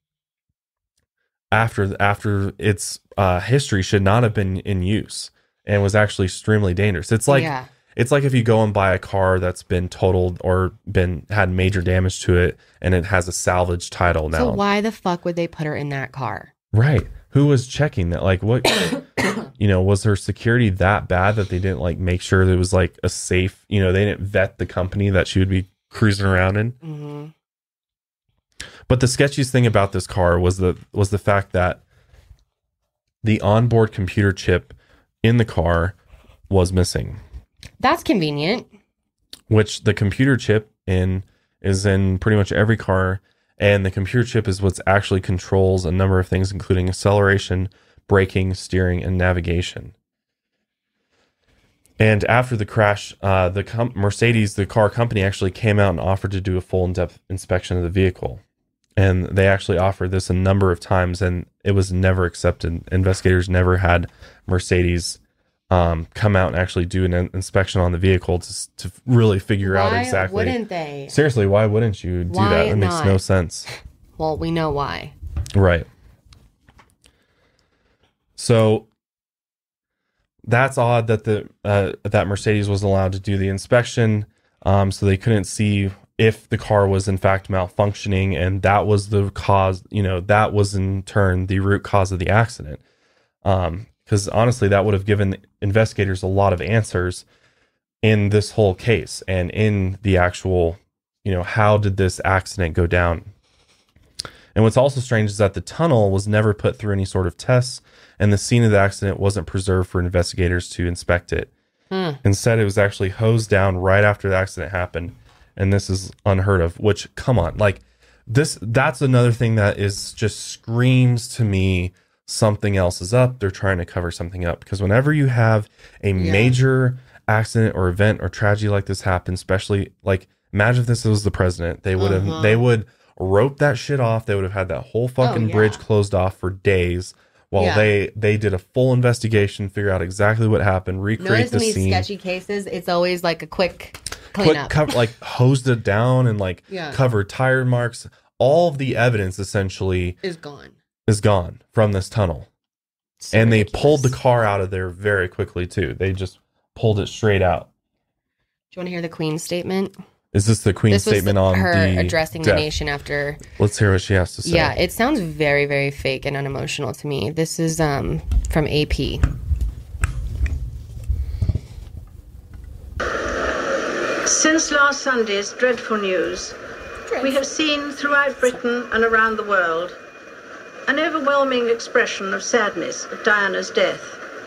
after after its uh, history, should not have been in use and was actually extremely dangerous. It's like yeah. It's like if you go and buy a car that's been totaled or been had major damage to it, and it has a salvage title now. So why the fuck would they put her in that car? Right. Who was checking that? Like, what, you know, was her security that bad that they didn't like make sure that it was like a safe, you know, they didn't vet the company that she would be cruising around in. Mm-hmm. But the sketchiest thing about this car was the, was the fact that the onboard computer chip in the car was missing. That's convenient. Which the computer chip in is in pretty much every car, and the computer chip is what actually controls a number of things, including acceleration, braking, steering, and navigation. And after the crash, uh, the com- Mercedes, the car company, actually came out and offered to do a full in-depth inspection of the vehicle. And they actually offered this a number of times, and it was never accepted. Investigators never had Mercedes Um, come out and actually do an in- inspection on the vehicle to to really figure why out exactly. Why wouldn't they? Seriously, why wouldn't you do why that? It makes not? no sense. Well, we know why. Right. So that's odd that the uh, that Mercedes was allowed to do the inspection. Um, so they couldn't see if the car was in fact malfunctioning, and that was the cause. You know, that was in turn the root cause of the accident. Um, Because honestly, that would have given investigators a lot of answers in this whole case and in the actual, you know, how did this accident go down? And what's also strange is that the tunnel was never put through any sort of tests, and the scene of the accident wasn't preserved for investigators to inspect it. Hmm. Instead, it was actually hosed down right after the accident happened. And this is unheard of, which, come on, like this, that's another thing that is just screams to me something else is up. They're trying to cover something up, because whenever you have a yeah. major accident or event or tragedy like this happen, especially like imagine if this was the president, they would have uh-huh. they would rope that shit off. They would have had that whole fucking oh, yeah. bridge closed off for days while yeah. they they did a full investigation, figure out exactly what happened, recreate Notice the in these scene. Sketchy cases, it's always like a quick Quick cleanup. cover, like hosed it down and like yeah. covered tire marks. All of the evidence essentially is gone. is gone from this tunnel. So and ridiculous. They pulled the car out of there very quickly too. They just pulled it straight out. Do you want to hear the Queen's statement? Is this the Queen's This was statement on her the addressing death? the nation after. Let's hear what she has to say. Yeah, it sounds very, very fake and unemotional to me. This is um from A P. Since last Sunday's dreadful news, we have seen throughout Britain and around the world an overwhelming expression of sadness at Diana's death.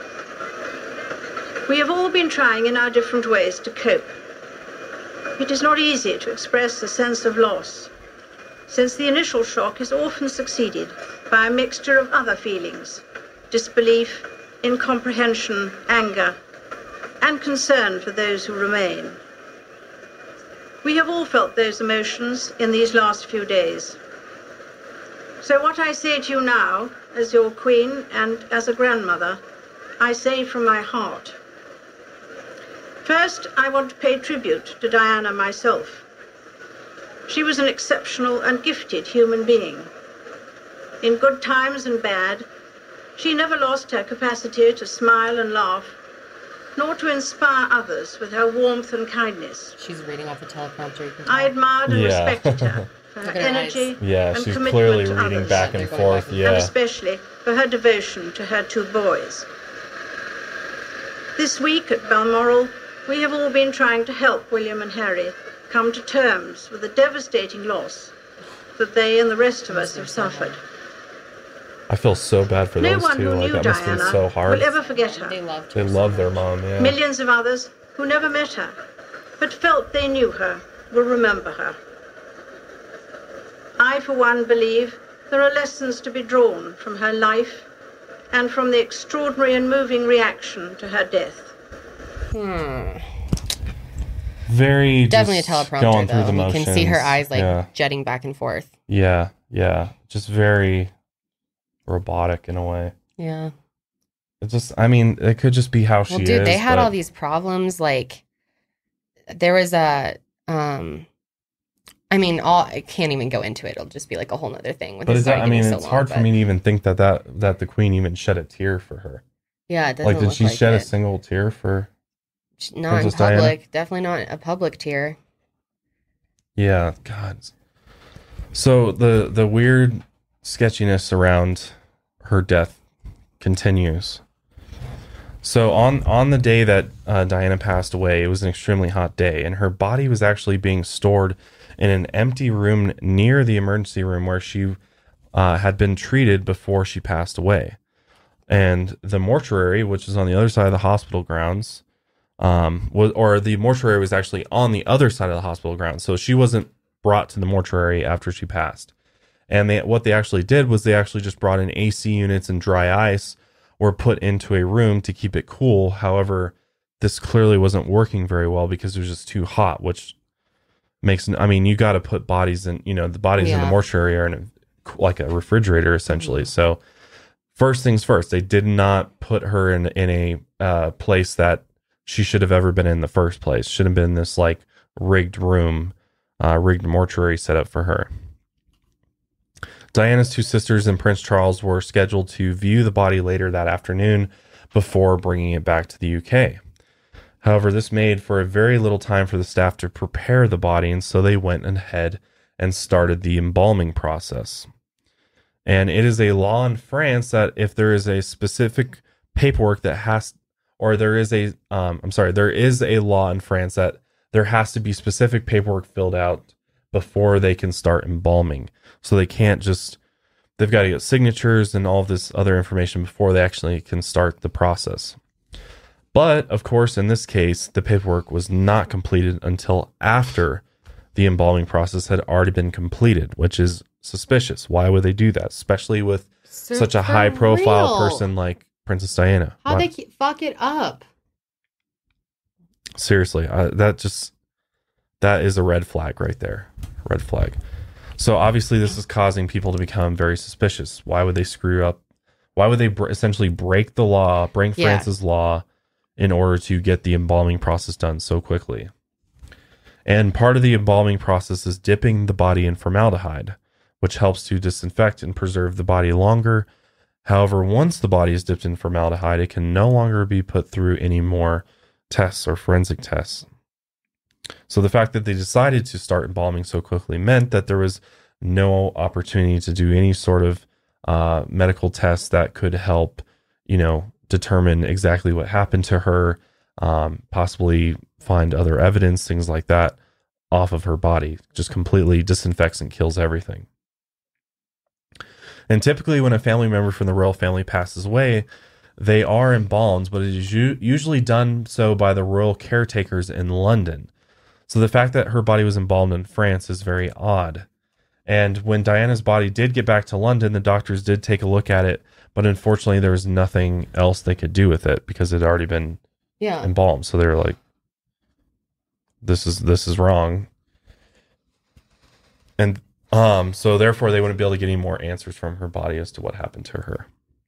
We have all been trying in our different ways to cope. It is not easy to express a sense of loss, since the initial shock is often succeeded by a mixture of other feelings: disbelief, incomprehension, anger, and concern for those who remain. We have all felt those emotions in these last few days. So what I say to you now, as your Queen and as a grandmother, I say from my heart. First, I want to pay tribute to Diana myself. She was an exceptional and gifted human being. In good times and bad, she never lost her capacity to smile and laugh, nor to inspire others with her warmth and kindness. She's reading off the teleprompter. I admired and Yeah. respected her for her Look at her energy eyes. Yeah, and she's commitment clearly to reading others, back and They're going forth. back and Yeah. and especially for her devotion to her two boys. This week at Balmoral, we have all been trying to help William and Harry come to terms with the devastating loss that they and the rest of us have suffered. I feel so bad for No those one two. who Like, knew that must be Diana so hard. will ever forget her. They loved her. They so love their much. mom, yeah. Millions of others who never met her, but felt they knew her, will remember her. I, for one, believe there are lessons to be drawn from her life and from the extraordinary and moving reaction to her death. Hmm. Very Definitely a just teleprompter, going through though. the You motions. can see her eyes like yeah. jetting back and forth. Yeah, yeah. Just very robotic in a way. Yeah. It just, I mean, it could just be how Well, she dude, is. they had but- all these problems. Like, there was a, um, I mean, all I can't even go into it. It'll just be like a whole nother thing. With But this is that, I story mean, getting it's so hard long, for me but- to even think that, that that the Queen even shed a tear for her. Yeah, it doesn't Like, did look she like shed it. a single tear for? Not in Princess public. Diana? Definitely not a public tear. Yeah, God. So the the weird sketchiness around her death continues. So on on the day that uh, Diana passed away, it was an extremely hot day, and her body was actually being stored in an empty room near the emergency room where she uh, had been treated before she passed away. And the mortuary, which is on the other side of the hospital grounds, um, was, or the mortuary was actually on the other side of the hospital grounds. So she wasn't brought to the mortuary after she passed. And they, what they actually did was they actually just brought in A C units and dry ice were put into a room to keep it cool. However, this clearly wasn't working very well because it was just too hot, which makes, I mean, you got to put bodies in, you know, the bodies in the Yeah. mortuary are in a, like a refrigerator essentially. Mm-hmm. So first things first, they did not put her in, in a uh, place that she should have ever been in the first place. Should have been this like rigged room, uh, rigged mortuary set up for her. Diana's two sisters and Prince Charles were scheduled to view the body later that afternoon before bringing it back to the U K. However, this made for a very little time for the staff to prepare the body, and so they went ahead and started the embalming process. And it is a law in France that if there is a specific paperwork that has, or there is a, um, I'm sorry, there is a law in France that there has to be specific paperwork filled out before they can start embalming. So they can't just, they've got to get signatures and all of this other information before they actually can start the process. But of course, in this case, the paperwork was not completed until after the embalming process had already been completed, which is suspicious. Why would they do that? Especially with So such a for high profile real. person like Princess Diana. How'd Why- they keep, fuck it up? Seriously, I, that just, that is a red flag right there. Red flag. So obviously this is causing people to become very suspicious. Why would they screw up? Why would they br- essentially break the law, break Yeah. France's law in order to get the embalming process done so quickly? And part of the embalming process is dipping the body in formaldehyde, which helps to disinfect and preserve the body longer. However, once the body is dipped in formaldehyde, it can no longer be put through any more tests or forensic tests. So the fact that they decided to start embalming so quickly meant that there was no opportunity to do any sort of uh, medical tests that could help, you know, determine exactly what happened to her, um, possibly find other evidence, things like that, off of her body. Just completely disinfects and kills everything. And typically when a family member from the royal family passes away, they are embalmed, but it is u- usually done so by the royal caretakers in London. So the fact that her body was embalmed in France is very odd. And when Diana's body did get back to London, the doctors did take a look at it, but unfortunately there was nothing else they could do with it because it had already been Yeah. embalmed. So they were like, this is this is wrong. And um, so therefore they wouldn't be able to get any more answers from her body as to what happened to her.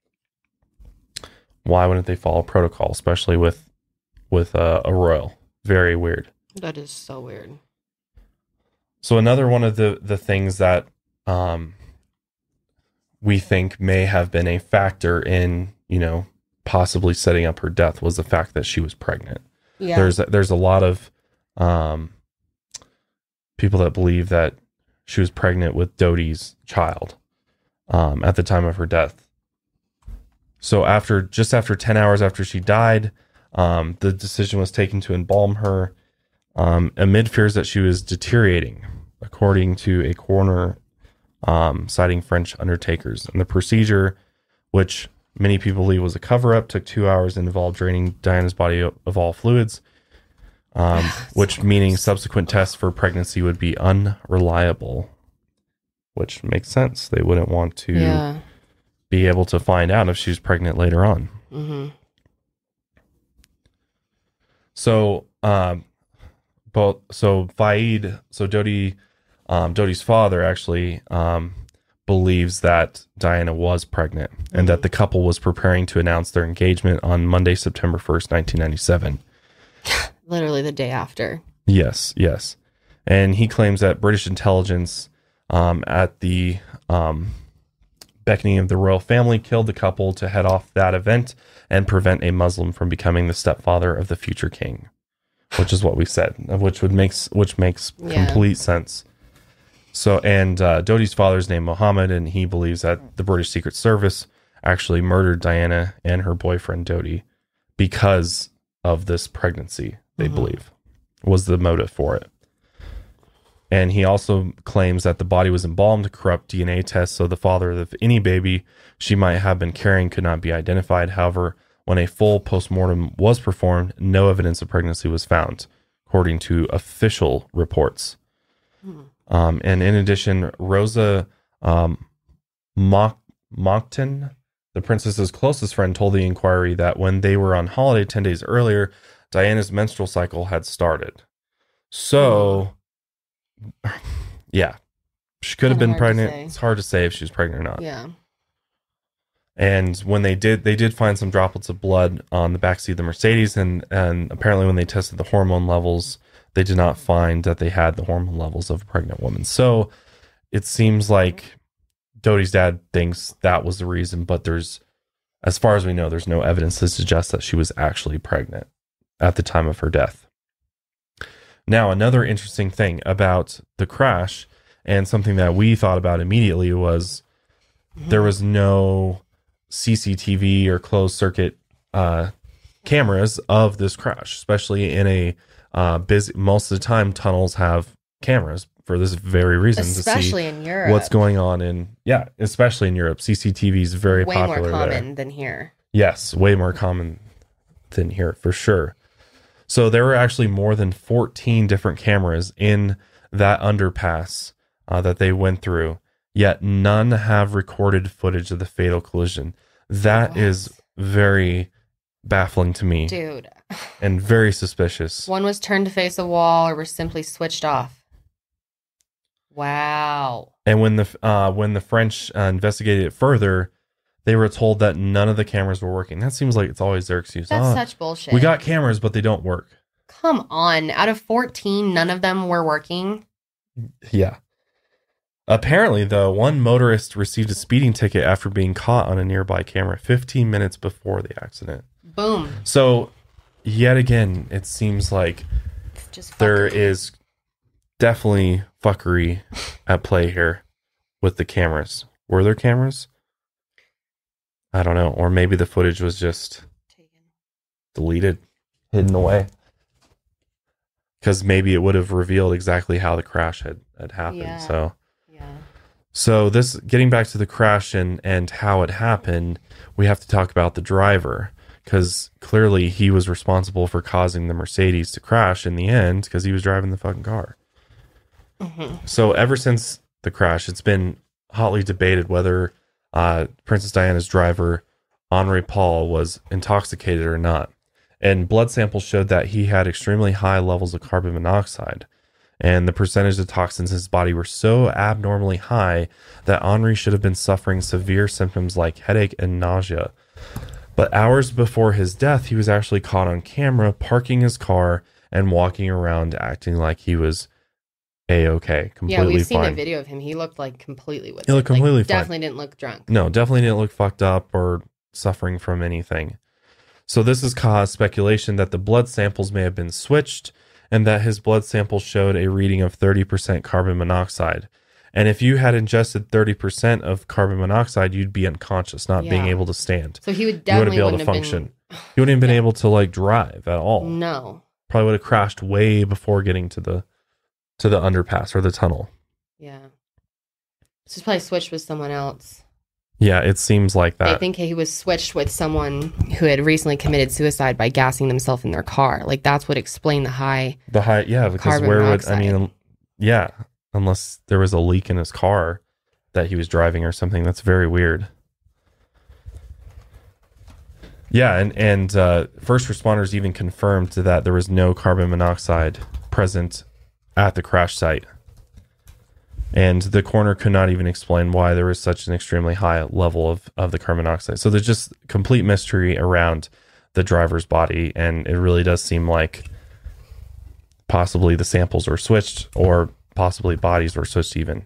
Why wouldn't they follow protocol, especially with with uh, a royal? Very weird. That is so weird. So another one of the, the things that um, we think may have been a factor in, you know, possibly setting up her death was the fact that she was pregnant. Yeah. There's there's a lot of um, people that believe that she was pregnant with Dodi's child um, at the time of her death. So after just after ten hours after she died, um, the decision was taken to embalm her. Um, amid fears that she was deteriorating, according to a coroner um, citing French undertakers. And the procedure, which many people believe was a cover-up, took two hours and involved draining Diana's body of all fluids, um, which meaning subsequent tests for pregnancy would be unreliable, which makes sense. They wouldn't want to Yeah. be able to find out if she was pregnant later on. Mm-hmm. So, um, But so Faid, so Dodi, um, Dodi's father actually um, believes that Diana was pregnant and Mm-hmm. that the couple was preparing to announce their engagement on Monday, September first, nineteen ninety-seven. Literally the day after. Yes, yes. And he claims that British intelligence um, at the um, beckoning of the royal family killed the couple to head off that event and prevent a Muslim from becoming the stepfather of the future king. Which is what we said, which would makes which makes Yeah. complete sense. So, and uh, Dodi's father's name Mohammed, and he believes that the British Secret Service actually murdered Diana and her boyfriend Dodi because of this pregnancy. They Mhm. believe was the motive for it. And he also claims that the body was embalmed to corrupt D N A tests, so the father of any baby she might have been carrying could not be identified. However, when a full postmortem was performed, no evidence of pregnancy was found, according to official reports. Hmm. Um, and in addition, Rosa um, Mock- Mockton, the princess's closest friend, told the inquiry that when they were on holiday ten days earlier, Diana's menstrual cycle had started. So, yeah, she could have Kinda been hard to pregnant. say. It's hard to say if she was pregnant or not. Yeah. And when they did, they did find some droplets of blood on the backseat of the Mercedes. And, and apparently when they tested the hormone levels, they did not find that they had the hormone levels of a pregnant woman. So it seems like Dodi's dad thinks that was the reason. But there's, as far as we know, there's no evidence to suggest that she was actually pregnant at the time of her death. Now, another interesting thing about the crash and something that we thought about immediately was there was no C C T V or closed circuit uh, cameras of this crash, especially in a uh, busy. Most of the time, tunnels have cameras for this very reason, Especially to see in Europe. what's going on in yeah, especially in Europe. C C T V is very Way popular more common there. than here. Yes, way more common than here for sure. So there were actually more than fourteen different cameras in that underpass uh, that they went through. Yet none have recorded footage of the fatal collision. That What? is very baffling to me Dude. and very suspicious. One was turned to face a wall or was simply switched off. Wow. And when the uh, when the French uh, investigated it further, they were told that none of the cameras were working. That seems like it's always their excuse. That's "Oh, such bullshit. we got cameras, but they don't work. Come on. Out of fourteen, none of them were working. Yeah. Apparently, though, one motorist received a speeding ticket after being caught on a nearby camera fifteen minutes before the accident. Boom. So, yet again, it seems like Just there fuckery. is definitely fuckery at play here with the cameras. Were there cameras? I don't know. Or maybe the footage was just deleted, hidden away. Because maybe it would have revealed exactly how the crash had, had happened. Yeah. So, Yeah. so this, getting back to the crash and, and how it happened, we have to talk about the driver. Because clearly he was responsible for causing the Mercedes to crash in the end because he was driving the fucking car. Mm-hmm. So ever since the crash, it's been hotly debated whether uh, Princess Diana's driver, Henri Paul, was intoxicated or not. And blood samples showed that he had extremely high levels of carbon monoxide. And the percentage of toxins in his body were so abnormally high that Henri should have been suffering severe symptoms like headache and nausea. But hours before his death, he was actually caught on camera parking his car and walking around acting like he was A-okay, completely Yeah, we've seen fine. a video of him. He looked like completely with He looked it. Like, completely fine. definitely didn't look drunk. No, definitely didn't look fucked up or suffering from anything. So this has caused speculation that the blood samples may have been switched and that his blood sample showed a reading of thirty percent carbon monoxide. And if you had ingested thirty percent of carbon monoxide, you'd be unconscious, not being Yeah. able to stand. So he would You definitely wouldn't be able to wouldn't have function. been. You wouldn't have been Yeah. able to like drive at all. No. Probably would have crashed way before getting to the to the underpass or the tunnel. Yeah. So he's probably switched with someone else. Yeah, it seems like They that. think he was switched with someone who had recently committed suicide by gassing themselves in their car. Like that's what explained the high. The high, yeah, because Carbon where would I monoxide. mean? Yeah, unless there was a leak in his car that he was driving or something. That's very weird. Yeah, and and uh, first responders even confirmed that there was no carbon monoxide present at the crash site, and the coroner could not even explain why there was such an extremely high level of of the carbon monoxide. So there's just complete mystery around the driver's body, and it really does seem like possibly the samples were switched, or possibly bodies were switched even.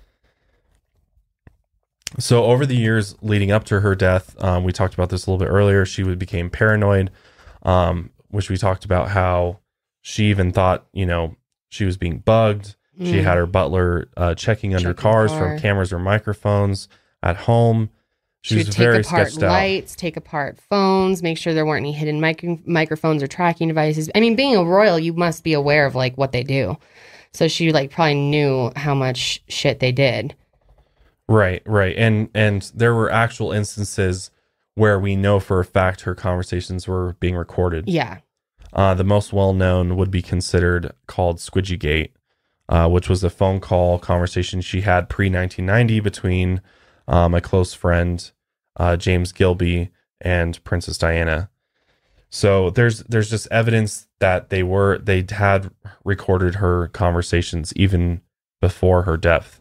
So over the years leading up to her death, um, we talked about this a little bit earlier, she would became paranoid, um, which we talked about how she even thought, you know, she was being bugged. She Mm. had her butler uh, checking under Checking cars car. from cameras or microphones at home. She, She was would very take apart sketched out. lights, take apart phones, make sure there weren't any hidden micro- microphones or tracking devices. I mean, being a royal, you must be aware of like what they do. So she like probably knew how much shit they did. Right, right. And and there were actual instances where we know for a fact her conversations were being recorded. Yeah. Uh, the most well-known would be considered called Squidgy Gate, uh, which was a phone call conversation she had pre nineteen ninety between um, a close friend, uh, James Gilby, and Princess Diana. So there's there's just evidence that they were they had recorded her conversations even before her death.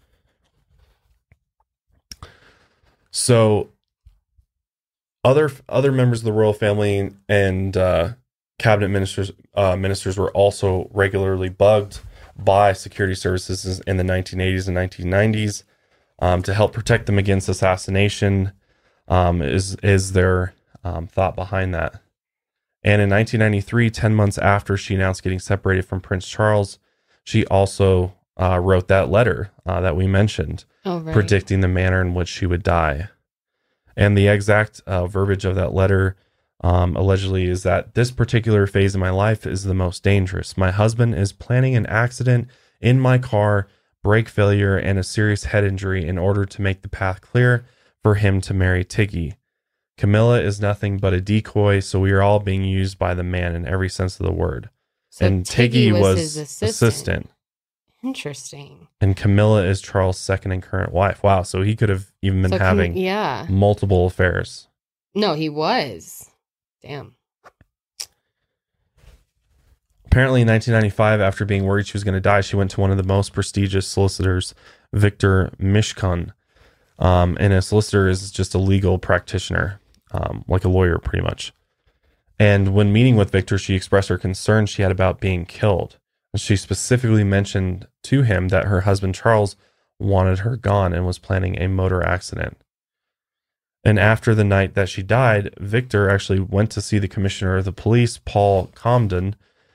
So other other members of the royal family and uh, cabinet ministers uh, ministers were also regularly bugged by security services in the nineteen eighties and nineteen nineties um, to help protect them against assassination. Um, is is their um, thought behind that? And in nineteen ninety-three, ten months after she announced getting separated from Prince Charles, she also uh, wrote that letter uh, that we mentioned, Oh, right. predicting the manner in which she would die. And the exact uh, verbiage of that letter um, allegedly is that this particular phase of my life is the most dangerous. My husband is planning an accident in my car, brake failure, and a serious head injury in order to make the path clear for him to marry Tiggy. Camilla is nothing but a decoy, so we are all being used by the man in every sense of the word. So and Tiggy was, his assistant. assistant. Interesting. And Camilla is Charles' second and current wife. Wow, so he could have even been So Cam- having yeah. multiple affairs. No, he was. Damn. Apparently in nineteen ninety-five, after being worried she was going to die, she went to one of the most prestigious solicitors, Victor Mishkon. Um, and a solicitor is just a legal practitioner, um, like a lawyer pretty much. And when meeting with Victor, she expressed her concern she had about being killed. She specifically mentioned to him that her husband Charles wanted her gone and was planning a motor accident. And after the night that she died, Victor actually went to see the commissioner of the police, Paul Comden,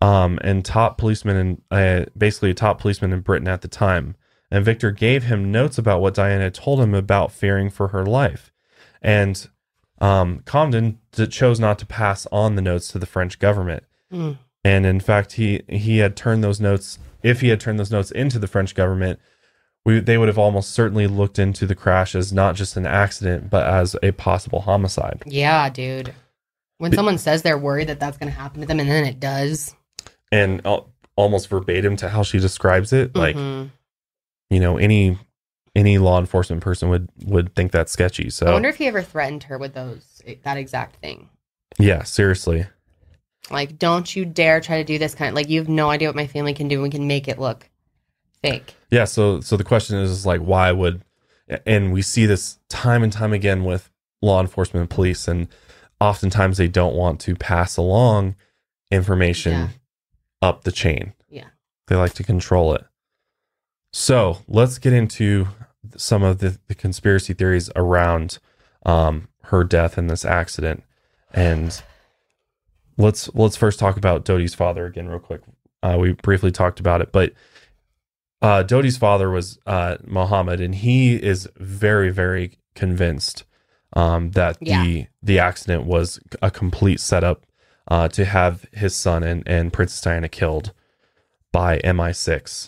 um, and top policeman in uh, basically a top policeman in Britain at the time. And Victor gave him notes about what Diana had told him about fearing for her life. And um, Comden d- chose not to pass on the notes to the French government. Mm. And in fact, he he had turned those notes, if he had turned those notes into the French government, we they would have almost certainly looked into the crash as not just an accident, but as a possible homicide. Yeah, dude. When but, someone says they're worried that that's going to happen to them, and then it does. And uh, almost verbatim to how she describes it, like, mm-hmm. you know, any any law enforcement person would, would think that's sketchy. So I wonder if he ever threatened her with those that exact thing. Yeah, seriously. Like, don't you dare try to do this kind of, like, you have no idea what my family can do. We can make it look fake. Yeah, so so the question is, is like, why would, and we see this time and time again with law enforcement and police, and oftentimes they don't want to pass along information yeah. up the chain. Yeah. They like to control it. So let's get into some of the, the conspiracy theories around um, her death in this accident. And let's let's first talk about Dodi's father again real quick. Uh, we briefly talked about it, but uh, Dodi's father was uh, Mohammed, and he is very, very convinced um, that yeah. the the accident was a complete setup uh, to have his son and, and Princess Diana killed by M I six.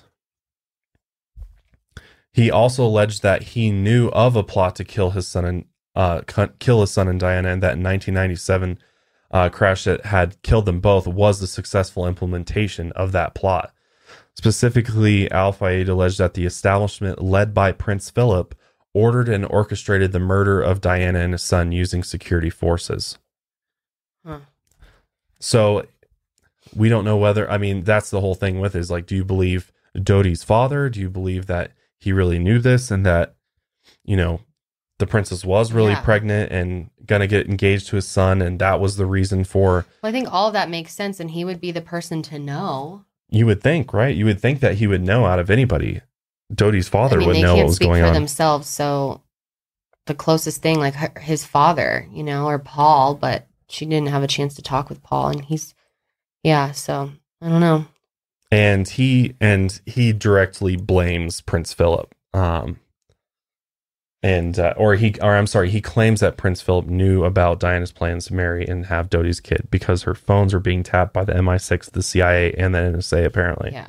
He also alleged that he knew of a plot to kill his son and uh, kill his son and Diana, and that in nineteen ninety-seven uh, crash that had killed them both was the successful implementation of that plot. Specifically, Al-Fayed alleged that the establishment led by Prince Philip ordered and orchestrated the murder of Diana and his son using security forces. Huh. So we don't know whether, I mean, that's the whole thing with it, is like, do you believe Dodi's father? Do you believe that he really knew this and that, you know, the princess was really yeah. pregnant and going to get engaged to his son, and that was the reason for... Well, I think all of that makes sense, and he would be the person to know. You would think, right? You would think that he would know out of anybody. Dodi's father I mean, would know what was going on. They can't speak for themselves, so the closest thing, like her, his father, you know, or Paul, but she didn't have a chance to talk with Paul, and he's... Yeah, so, I don't know. And he and he directly blames Prince Philip. Um... And, uh, or he, or I'm sorry, he claims that Prince Philip knew about Diana's plans to marry and have Dodi's kid because her phones were being tapped by the M I six, the C I A, and the N S A, apparently. Yeah.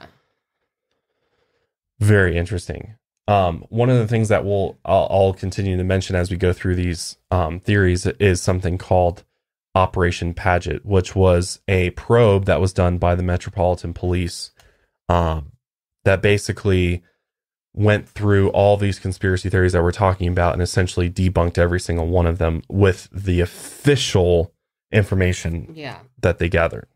Very interesting. Um, one of the things that we'll, I'll, I'll continue to mention as we go through these um, theories is something called Operation Paget, which was a probe that was done by the Metropolitan Police um, that basically went through all these conspiracy theories that we're talking about and essentially debunked every single one of them with the official information yeah. that they gathered.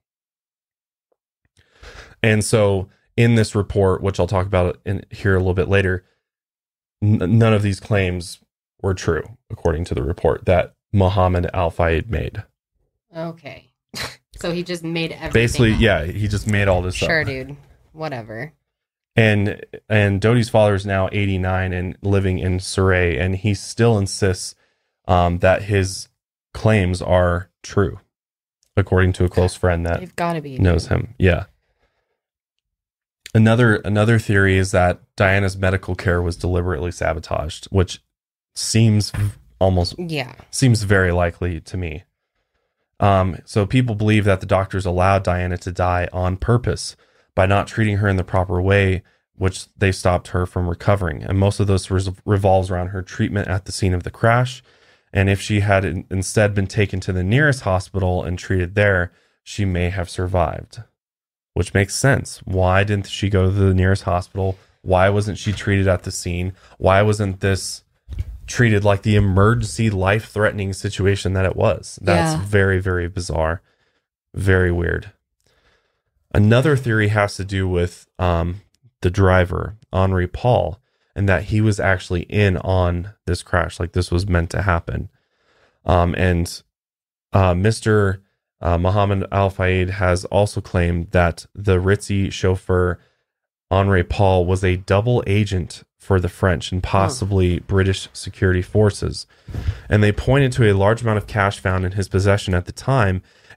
And so in this report, which I'll talk about in here a little bit later, n- none of these claims were true, according to the report that Mohammed Al-Fayed made. Okay. So he just made everything Basically, up. yeah, he just made all this sure, up. Sure, dude. Whatever. And and Dodi's father is now eighty-nine and living in Surrey, and he still insists um, that his claims are true, according to a close friend that They've gotta be knows true. him. Yeah. Another another theory is that Diana's medical care was deliberately sabotaged, which seems almost yeah seems very likely to me. Um, so people believe that the doctors allowed Diana to die on purpose by not treating her in the proper way, which they stopped her from recovering. And most of this res- revolves around her treatment at the scene of the crash. And if she had in- instead been taken to the nearest hospital and treated there, she may have survived, which makes sense. Why didn't she go to the nearest hospital? Why wasn't she treated at the scene? Why wasn't this treated like the emergency life-threatening situation that it was? That's yeah. very, very bizarre. Very weird. Another theory has to do with um, the driver, Henri Paul, and that he was actually in on this crash. Like this was meant to happen. Um, and uh, Mister Uh, Mohammed Al-Fayed has also claimed that the ritzy chauffeur, Henri Paul, was a double agent for the French and possibly oh. British security forces. And they pointed to a large amount of cash found in his possession at the time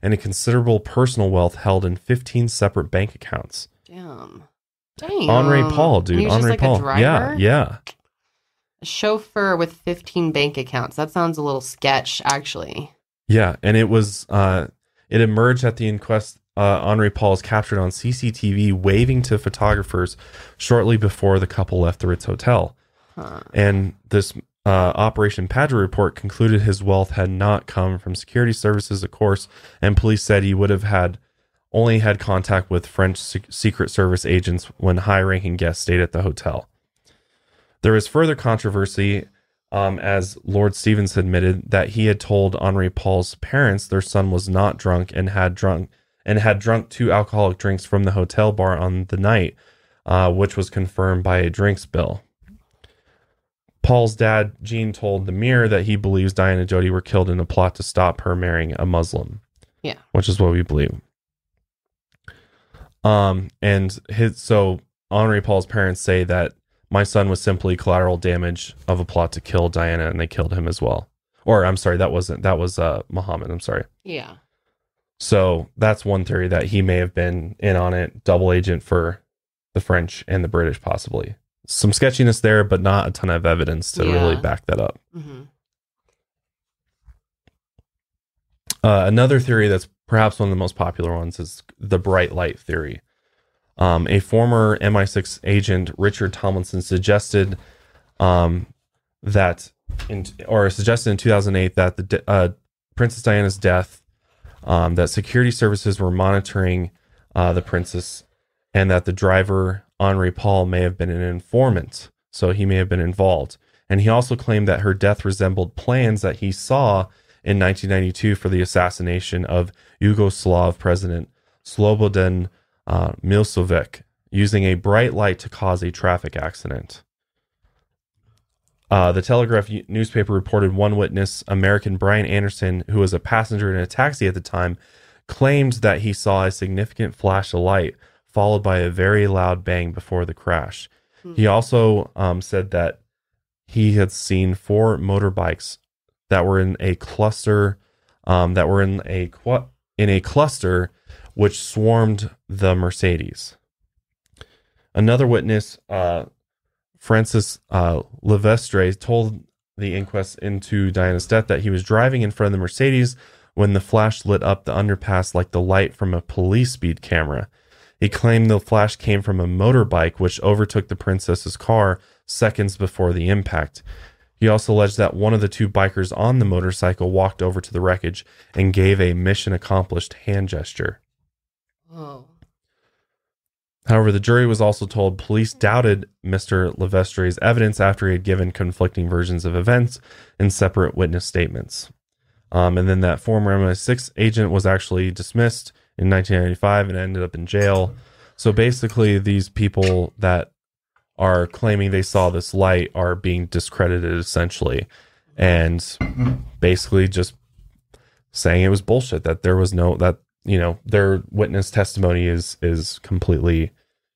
and a considerable personal wealth held in fifteen separate bank accounts. Damn. Damn. Henri Paul, dude. And he was Henri just like Paul. a driver? Yeah, yeah. A chauffeur with fifteen bank accounts. That sounds a little sketch, actually. Yeah, and it was, uh, it emerged at the inquest. Uh, Henri Paul is captured on C C T V waving to photographers shortly before the couple left the Ritz Hotel. Huh. And this uh, Operation Padre report concluded his wealth had not come from security services, of course, and police said he would have had only had contact with French sec- Secret Service agents when high-ranking guests stayed at the hotel. There is further controversy um, as Lord Stevens admitted that he had told Henri Paul's parents their son was not drunk and had drunk and had drunk two alcoholic drinks from the hotel bar on the night, uh, which was confirmed by a drinks bill. Paul's dad, Gene, told the Mirror that he believes Diane and Jody were killed in a plot to stop her marrying a Muslim. Yeah. Which is what we believe. Um, and his, so Henri Paul's parents say that my son was simply collateral damage of a plot to kill Diana, and they killed him as well. Or I'm sorry, that wasn't, that was uh, Muhammad. I'm sorry. Yeah. So that's one theory, that he may have been in on it, double agent for the French and the British, possibly. Some sketchiness there, but not a ton of evidence to yeah. really back that up. Mm-hmm. Uh, another theory that's perhaps one of the most popular ones is the bright light theory. Um, a former M I six agent, Richard Tomlinson, suggested um, that, in, or suggested in two thousand eight that the uh, Princess Diana's death, um, that security services were monitoring uh, the princess, and that the driver, Henri Paul, may have been an informant, so he may have been involved. And he also claimed that her death resembled plans that he saw in nineteen ninety-two for the assassination of Yugoslav President Slobodan uh, Milosevic, using a bright light to cause a traffic accident. Uh, the Telegraph newspaper reported one witness, American Brian Anderson, who was a passenger in a taxi at the time, claimed that he saw a significant flash of light followed by a very loud bang before the crash. Hmm. He also um, said that he had seen four motorbikes that were in a cluster, um, that were in a qu- in a cluster, which swarmed the Mercedes. Another witness, uh, Francis uh, Levestre, told the inquest into Diana's death that he was driving in front of the Mercedes when the flash lit up the underpass like the light from a police speed camera. He claimed the flash came from a motorbike which overtook the princess's car seconds before the impact. He also alleged that one of the two bikers on the motorcycle walked over to the wreckage and gave a mission accomplished hand gesture. Whoa. However, the jury was also told police doubted Mister Levestre's evidence after he had given conflicting versions of events in separate witness statements. Um, and then that former M I six agent was actually dismissed in nineteen ninety-five and ended up in jail. So basically, these people that are claiming they saw this light are being discredited, essentially, and basically just saying it was bullshit, that there was no, that, you know, their witness testimony is is completely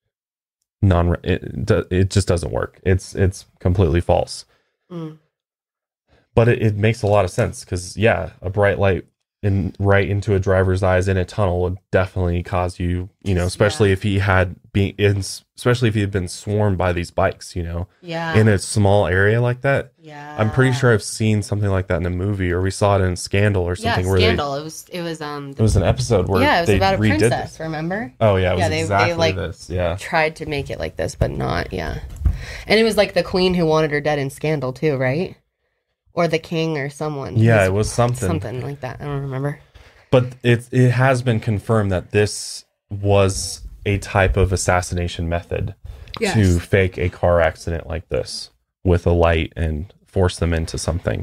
non, it, it just doesn't work. It's it's completely false. Mm. But it, it makes a lot of sense, because yeah, a bright light in right into a driver's eyes in a tunnel would definitely cause you, you know, especially yeah. if he had been in, especially if he had been swarmed by these bikes, you know, yeah, in a small area like that. Yeah, I'm pretty sure I've seen something like that in a movie, or we saw it in Scandal or something. Yeah, where Scandal. They, it was it was um. The, it was an episode where yeah, it was they about a redid princess. This. Remember? Oh yeah, it was yeah, they, exactly they like this. Yeah, tried to make it like this, but not. Yeah, and it was like the queen who wanted her dead in Scandal too, right? Or the king or someone. Yeah, it was something something like that. I don't remember. But it it has been confirmed that this was a type of assassination method, yes, to fake a car accident like this with a light and force them into something.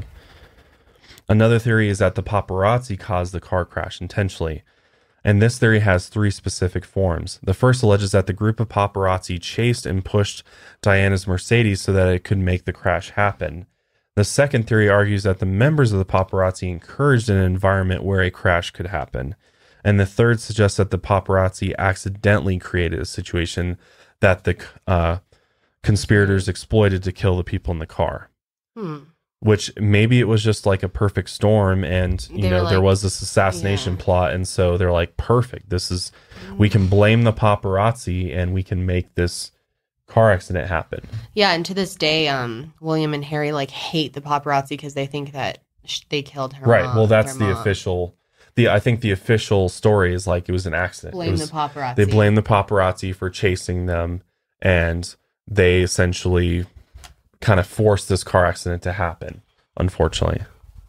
Another theory is that the paparazzi caused the car crash intentionally. And this theory has three specific forms. The first alleges that the group of paparazzi chased and pushed Diana's Mercedes so that it could make the crash happen. The second theory argues that the members of the paparazzi encouraged an environment where a crash could happen. And the third suggests that the paparazzi accidentally created a situation that the uh, conspirators exploited to kill the people in the car. Hmm. which maybe it was just like a perfect storm, and you They know were there like- was this assassination yeah. plot, and so they're like, perfect, this is, we can blame the paparazzi and we can make this car accident happen. Yeah, and to this day, um, William and Harry like hate the paparazzi because they think that sh- they killed her. Right. mom- Well, that's their the mom. official. The I think the official story is like it was an accident. It Blame was- the paparazzi. They blame the paparazzi for chasing them, and they essentially kind of forced this car accident to happen. Unfortunately,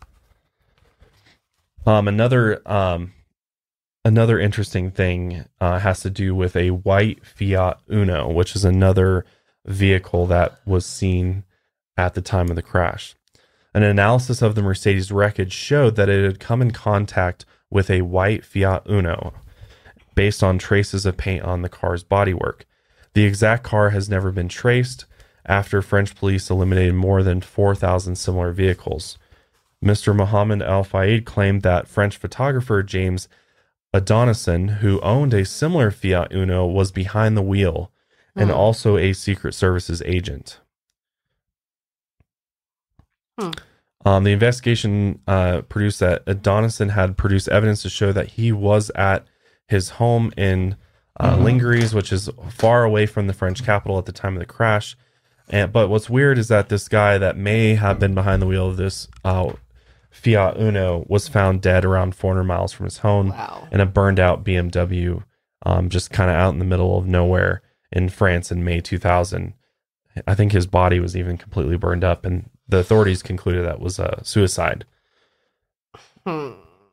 um, another um, another interesting thing uh, has to do with a white Fiat Uno, which is another vehicle that was seen at the time of the crash. An analysis of the Mercedes wreckage showed that it had come in contact with a white Fiat Uno based on traces of paint on the car's bodywork. The exact car has never been traced after French police eliminated more than four thousand similar vehicles. Mister Mohammed Al-Fayed claimed that French photographer James Adonisson, who owned a similar Fiat Uno, was behind the wheel and Hmm. also a Secret Services agent. Hmm. Um, the investigation uh, produced that Adonisson had produced evidence to show that he was at his home in uh, Lingeries, which is far away from the French capital at the time of the crash. And but what's weird is that this guy that may have been behind the wheel of this uh, Fiat Uno was found dead around four hundred miles from his home Wow. in a burned out B M W, um, just kind of out in the middle of nowhere in France in May two thousand. I think his body was even completely burned up, and the authorities concluded that was a suicide. Hmm.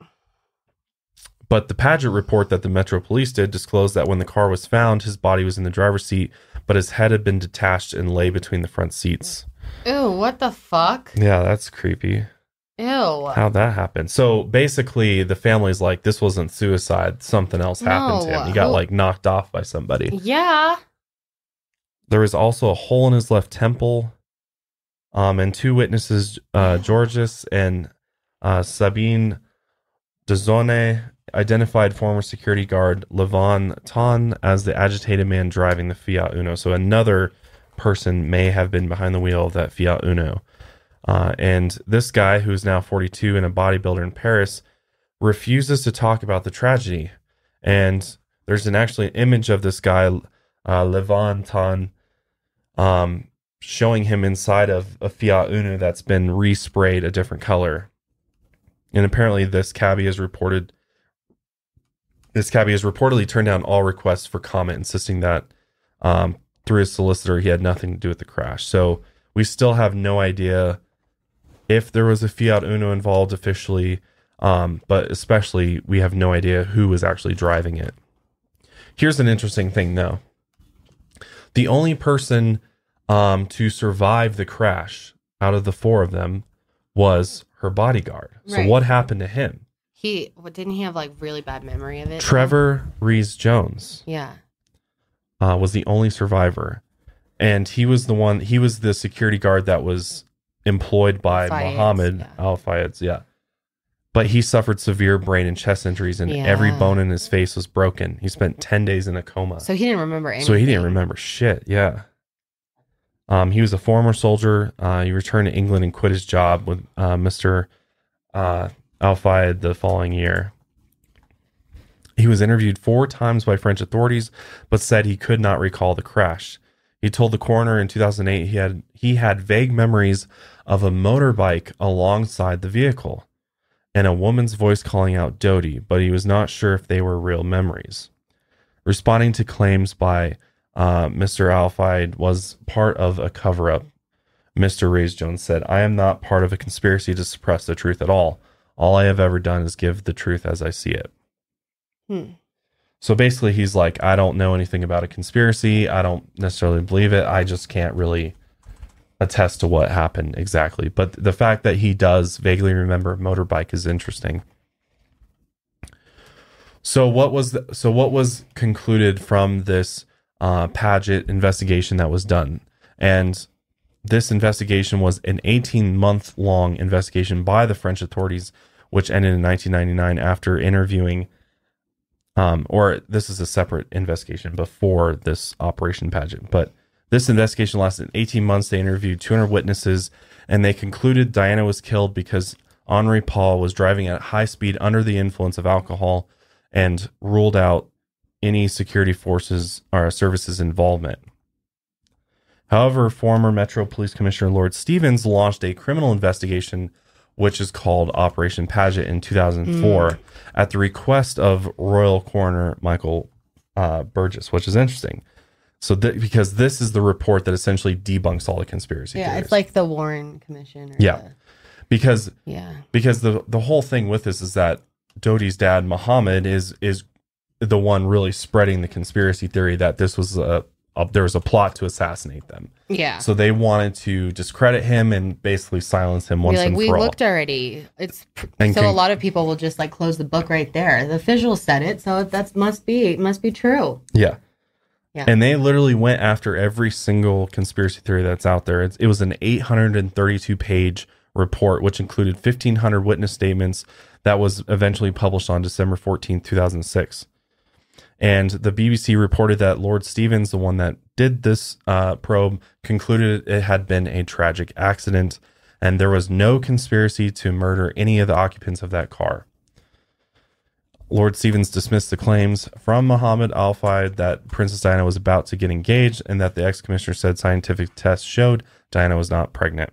But the Paget report that the Metro Police did disclosed that when the car was found, his body was in the driver's seat, but his head had been detached and lay between the front seats. Ew, what the fuck? Yeah, that's creepy. Ew. How'd that happen? So basically, the family's like, this wasn't suicide. Something else happened to No. him. He got Who- like knocked off by somebody. Yeah. There was also a hole in his left temple. Um, and two witnesses, uh, Georges and uh, Sabine Dezone, identified former security guard Levon Ton as the agitated man driving the Fiat Uno. So another person may have been behind the wheel of that Fiat Uno. Uh, and this guy, who's now forty-two and a bodybuilder in Paris, refuses to talk about the tragedy. And there's an actually an image of this guy, uh, Levon Ton, um, showing him inside of a Fiat Uno that's been resprayed a different color. And apparently this cabbie has reported this cabbie has reportedly turned down all requests for comment, insisting that um, through his solicitor he had nothing to do with the crash. So we still have no idea if there was a Fiat Uno involved officially, um, but especially we have no idea who was actually driving it. Here's an interesting thing though. The only person um, to survive the crash out of the four of them was her bodyguard. So Right. what happened to him? He, what, didn't he have like really bad memory of it? Trevor Rees Jones Yeah. uh, was the only survivor. And he was the one, he was the security guard that was employed by Fayeds, Mohammed yeah. Al Fayeds. Yeah. But he suffered severe brain and chest injuries, and Yeah. every bone in his face was broken. He spent ten days in a coma. So he didn't remember anything. So he didn't remember shit. Yeah. Um, he was a former soldier. Uh, he returned to England and quit his job with uh, Mister Uh, Al Fayed the following year. He was interviewed four times by French authorities, but said he could not recall the crash. He told the coroner in two thousand eight he had he had vague memories of a motorbike alongside the vehicle and a woman's voice calling out Dodie, but he was not sure if they were real memories. Responding to claims by uh, Mister Al Fayed was part of a cover-up, Mister Raes Jones said, "I am not part of a conspiracy to suppress the truth at all. All I have ever done is give the truth as I see it." Hmm. So basically, he's like, I don't know anything about a conspiracy. I don't necessarily believe it. I just can't really attest to what happened exactly. But the fact that he does vaguely remember a motorbike is interesting. So what was the, so what was concluded from this uh, Paget investigation that was done? And this investigation was an eighteen-month-long investigation by the French authorities, which ended in nineteen ninety-nine after interviewing, um, or this is a separate investigation before this Operation Paget, but This investigation lasted eighteen months. They interviewed two hundred witnesses, and they concluded Diana was killed because Henri Paul was driving at high speed under the influence of alcohol, and ruled out any security forces or services involvement. However, former Metro Police Commissioner Lord Stevens launched a criminal investigation, which is called Operation Paget, in two thousand four, mm. at the request of Royal Coroner Michael uh, Burgess, which is interesting. So, th- because this is the report that essentially debunks all the conspiracy yeah, theories. It's like the Warren Commission. Or yeah, the, because yeah, because the the whole thing with this is that Dodi's dad, Muhammad, is is the one really spreading the conspiracy theory that this was a, a there was a plot to assassinate them. Yeah. So they wanted to discredit him and basically silence him once like, and we for all. looked already. It's pr- And so con- a lot of people will just like close the book right there. The officials said it, so that must be it must be true. Yeah. Yeah. And they literally went after every single conspiracy theory that's out there. It's, it was an eight hundred thirty-two page report, which included fifteen hundred witness statements, that was eventually published on December fourteenth, two thousand six. And the B B C reported that Lord Stevens, the one that did this uh, probe, concluded it had been a tragic accident, and there was no conspiracy to murder any of the occupants of that car. Lord Stevens dismissed the claims from Muhammad Al-Fayed that Princess Diana was about to get engaged, and that the ex-commissioner said scientific tests showed Diana was not pregnant.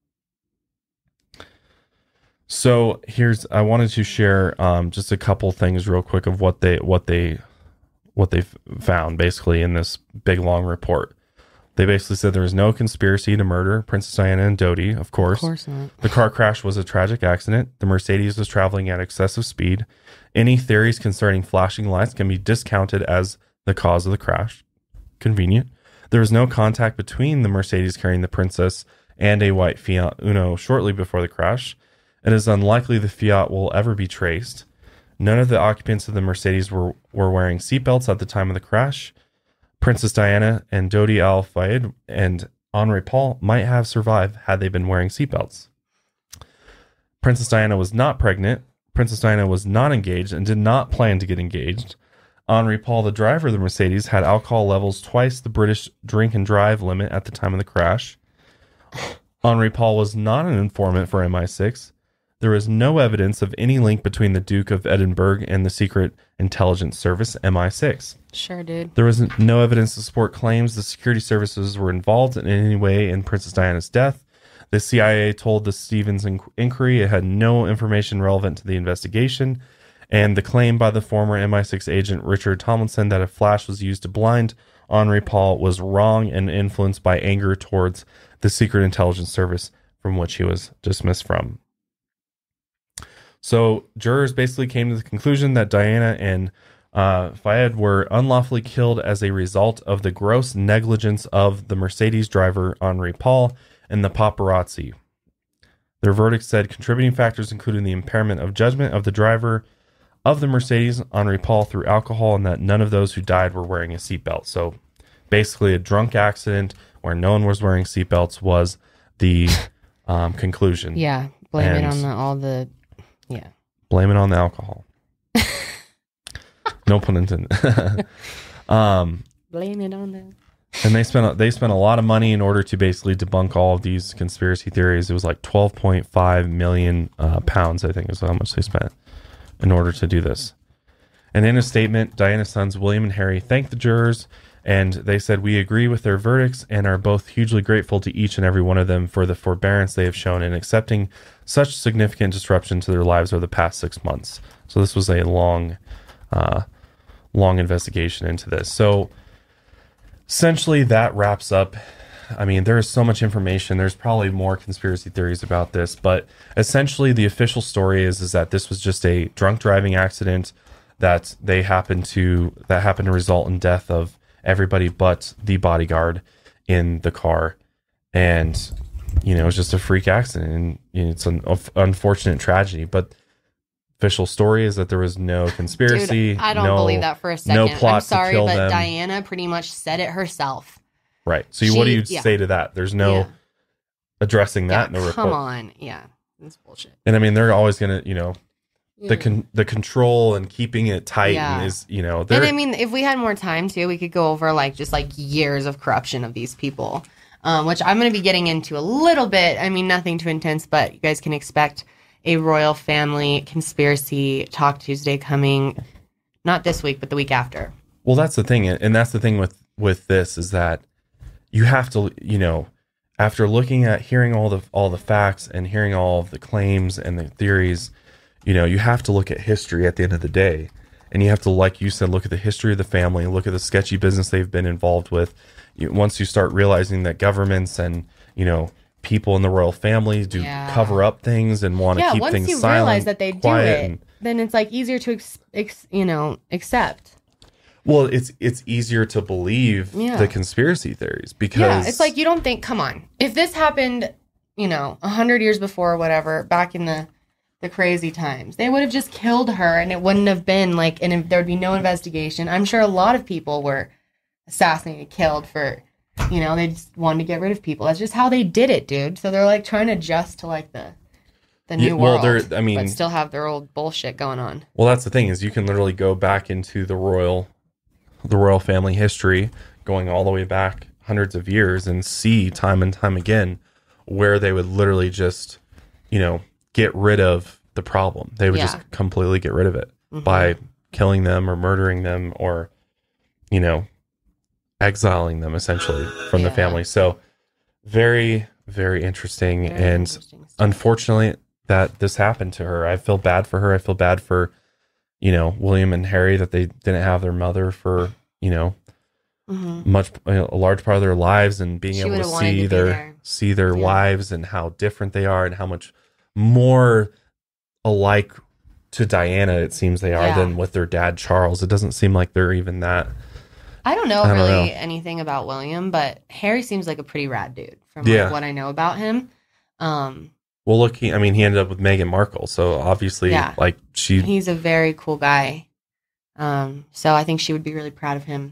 So here's, I wanted to share um, just a couple things real quick of what they what they what they found basically in this big long report. They basically said there was no conspiracy to murder Princess Diana and Dodi, of course. Of course not. The car crash was a tragic accident. The Mercedes was traveling at excessive speed. Any theories concerning flashing lights can be discounted as the cause of the crash. Convenient. There was no contact between the Mercedes carrying the princess and a white Fiat Uno shortly before the crash. It is unlikely the Fiat will ever be traced. None of the occupants of the Mercedes were, were wearing seatbelts at the time of the crash. Princess Diana and Dodi Al-Fayed and Henri Paul might have survived had they been wearing seatbelts. Princess Diana was not pregnant. Princess Diana was not engaged and did not plan to get engaged. Henri Paul, the driver of the Mercedes, had alcohol levels twice the British drink and drive limit at the time of the crash. Henri Paul was not an informant for M I six. There is no evidence of any link between the Duke of Edinburgh and the Secret Intelligence Service, M I six. Sure, dude. There was no evidence to support claims the security services were involved in any way in Princess Diana's death. The C I A told the Stevens inqu- inquiry it had no information relevant to the investigation, and the claim by the former M I six agent Richard Tomlinson that a flash was used to blind Henri Paul was wrong and influenced by anger towards the Secret Intelligence Service, from which he was dismissed from. So jurors basically came to the conclusion that Diana and uh, Fayed were unlawfully killed as a result of the gross negligence of the Mercedes driver, Henri Paul, and the paparazzi. Their verdict said contributing factors included the impairment of judgment of the driver of the Mercedes, Henri Paul, through alcohol, and that none of those who died were wearing a seatbelt. So basically a drunk accident where no one was wearing seatbelts was the um, conclusion. Yeah, blame and it on the, all the... Yeah. Blame it on the alcohol. No pun intended. um, Blame it on the... and they spent they spent a lot of money in order to basically debunk all of these conspiracy theories. It was like twelve point five million uh, pounds, I think, is how much they spent in order to do this. And in a statement, Diana's sons, William and Harry, thanked the jurors, and they said, "We agree with their verdicts and are both hugely grateful to each and every one of them for the forbearance they have shown in accepting such significant disruption to their lives over the past six months." So this was a long, uh, long investigation into this. So essentially that wraps up. I mean, there is so much information. There's probably more conspiracy theories about this, but essentially the official story is, is that this was just a drunk driving accident that they happened to, that happened to result in death of everybody but the bodyguard in the car. And, you know, it was just a freak accident, and you know, it's an unfortunate tragedy, but official story is that there was no conspiracy. Dude, I don't no, believe that for a second. No plot I'm sorry, to kill but them. Diana pretty much said it herself. Right. So you, She- what do you yeah. say to that? There's no Yeah. addressing that Yeah, in the come report. on. Yeah, that's bullshit. And I mean, they're always going to, you know, the con- the control and keeping it tight Yeah. is, you know, And I mean, if we had more time too, we could go over like just like years of corruption of these people, um, which I'm going to be getting into a little bit. I mean, nothing too intense, but you guys can expect a royal family conspiracy talk Tuesday coming, not this week, but the week after. Well, that's the thing. And that's the thing with, with this is that you have to, you know, after looking at hearing all the, all the facts and hearing all of the claims and the theories, you know, you have to look at history at the end of the day. And you have to, like you said, look at the history of the family, look at the sketchy business they've been involved with. You, once you start realizing that governments and, you know, people in the royal family do Yeah. cover up things and want to Yeah, keep once things you silent, realize that they do quiet, it, and, then it's like easier to, ex- ex- you know, accept. well, it's it's easier to believe Yeah. the conspiracy theories because Yeah, it's like you don't think, come on, if this happened, you know, a hundred years before or whatever, back in the the crazy times, they would have just killed her, and it wouldn't have been like, and there would be no investigation. I'm sure a lot of people were assassinated, killed for, you know, they just wanted to get rid of people. That's just how they did it, dude. So they're like trying to adjust to like the the new Yeah, well, world, they're- I mean- but still have their old bullshit going on. well, that's the thing is you can literally go back into the royal the royal family history, going all the way back hundreds of years, and see time and time again where they would literally just, you know, get rid of the problem. They would Yeah. just completely get rid of it Mhm. by killing them or murdering them or, you know, exiling them essentially from the Yeah. family. So very, very interesting. Very and interesting stuff. unfortunately that this happened to her. I feel bad for her. I feel bad for, you know, William and Harry, that they didn't have their mother for, you know, Mhm. much a large part of their lives, and being She able to would've wanted see to be their there. see their Yeah. wives and how different they are and how much more alike to Diana it seems they are Yeah. than with their dad Charles. It doesn't seem like they're even that. I don't know I don't really know. anything about William, but Harry seems like a pretty rad dude from like, Yeah. what I know about him. Um, Well, look, he, I mean, he ended up with Meghan Markle, so obviously, Yeah. like she, he's a very cool guy. Um, so I think she would be really proud of him.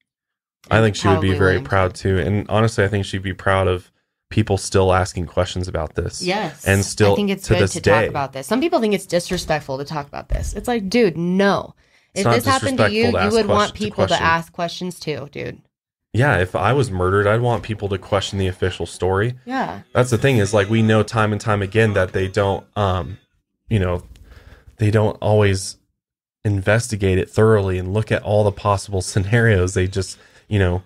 I think she would be Probably very William proud too. too. And honestly, I think she'd be proud of people still asking questions about this. Yes. And still I think it's to good this to day. talk about this. Some people think it's disrespectful to talk about this. It's like, dude, no. It's If not this happened to you, disrespectful to you ask would want questions- to people to question. ask questions too, dude. Yeah, if I was murdered, I'd want people to question the official story. Yeah. That's the thing is, like, we know time and time again that they don't, um, you know, they don't always investigate it thoroughly and look at all the possible scenarios. They just, you know,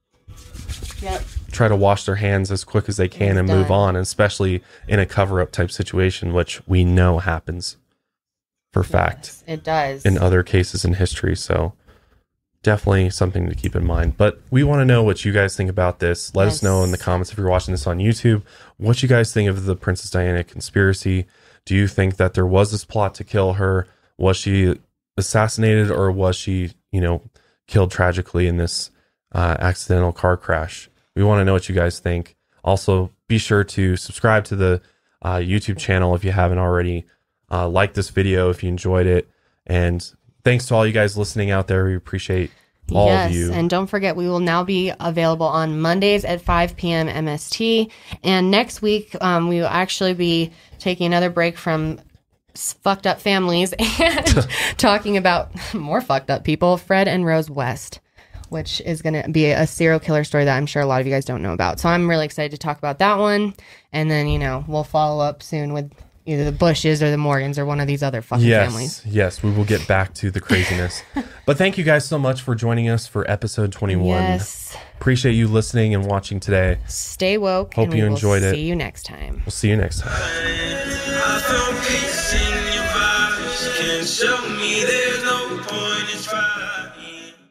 Yep. try to wash their hands as quick as they can It's and move done. on, especially in a cover-up type situation, which we know happens for fact Yes, it does. in other cases in history. So definitely something to keep in mind. But we want to know what you guys think about this. Let us know in the Yes. comments if you're watching this on YouTube, what you guys think of the Princess Diana conspiracy. Do you think that there was this plot to kill her? Was she assassinated, or was she, you know, killed tragically in this uh, accidental car crash? We want to know what you guys think. Also, be sure to subscribe to the uh, YouTube channel if you haven't already. Uh, like this video if you enjoyed it. And thanks to all you guys listening out there. We appreciate all yes, of you. and don't forget, we will now be available on Mondays at five p.m. M S T. And next week, um, we will actually be taking another break from s- fucked up families and talking about more fucked up people, Fred and Rose West, which is going to be a serial killer story that I'm sure a lot of you guys don't know about. So I'm really excited to talk about that one. And then, you know, we'll follow up soon with either the Bushes or the Morgans or one of these other fucking yes, families. yes, we will get back to the craziness. But thank you guys so much for joining us for episode twenty-one. Yes. Appreciate you listening and watching today. Stay woke. Hope and we you will enjoyed it. See you next time. We'll see you next time. I found peace.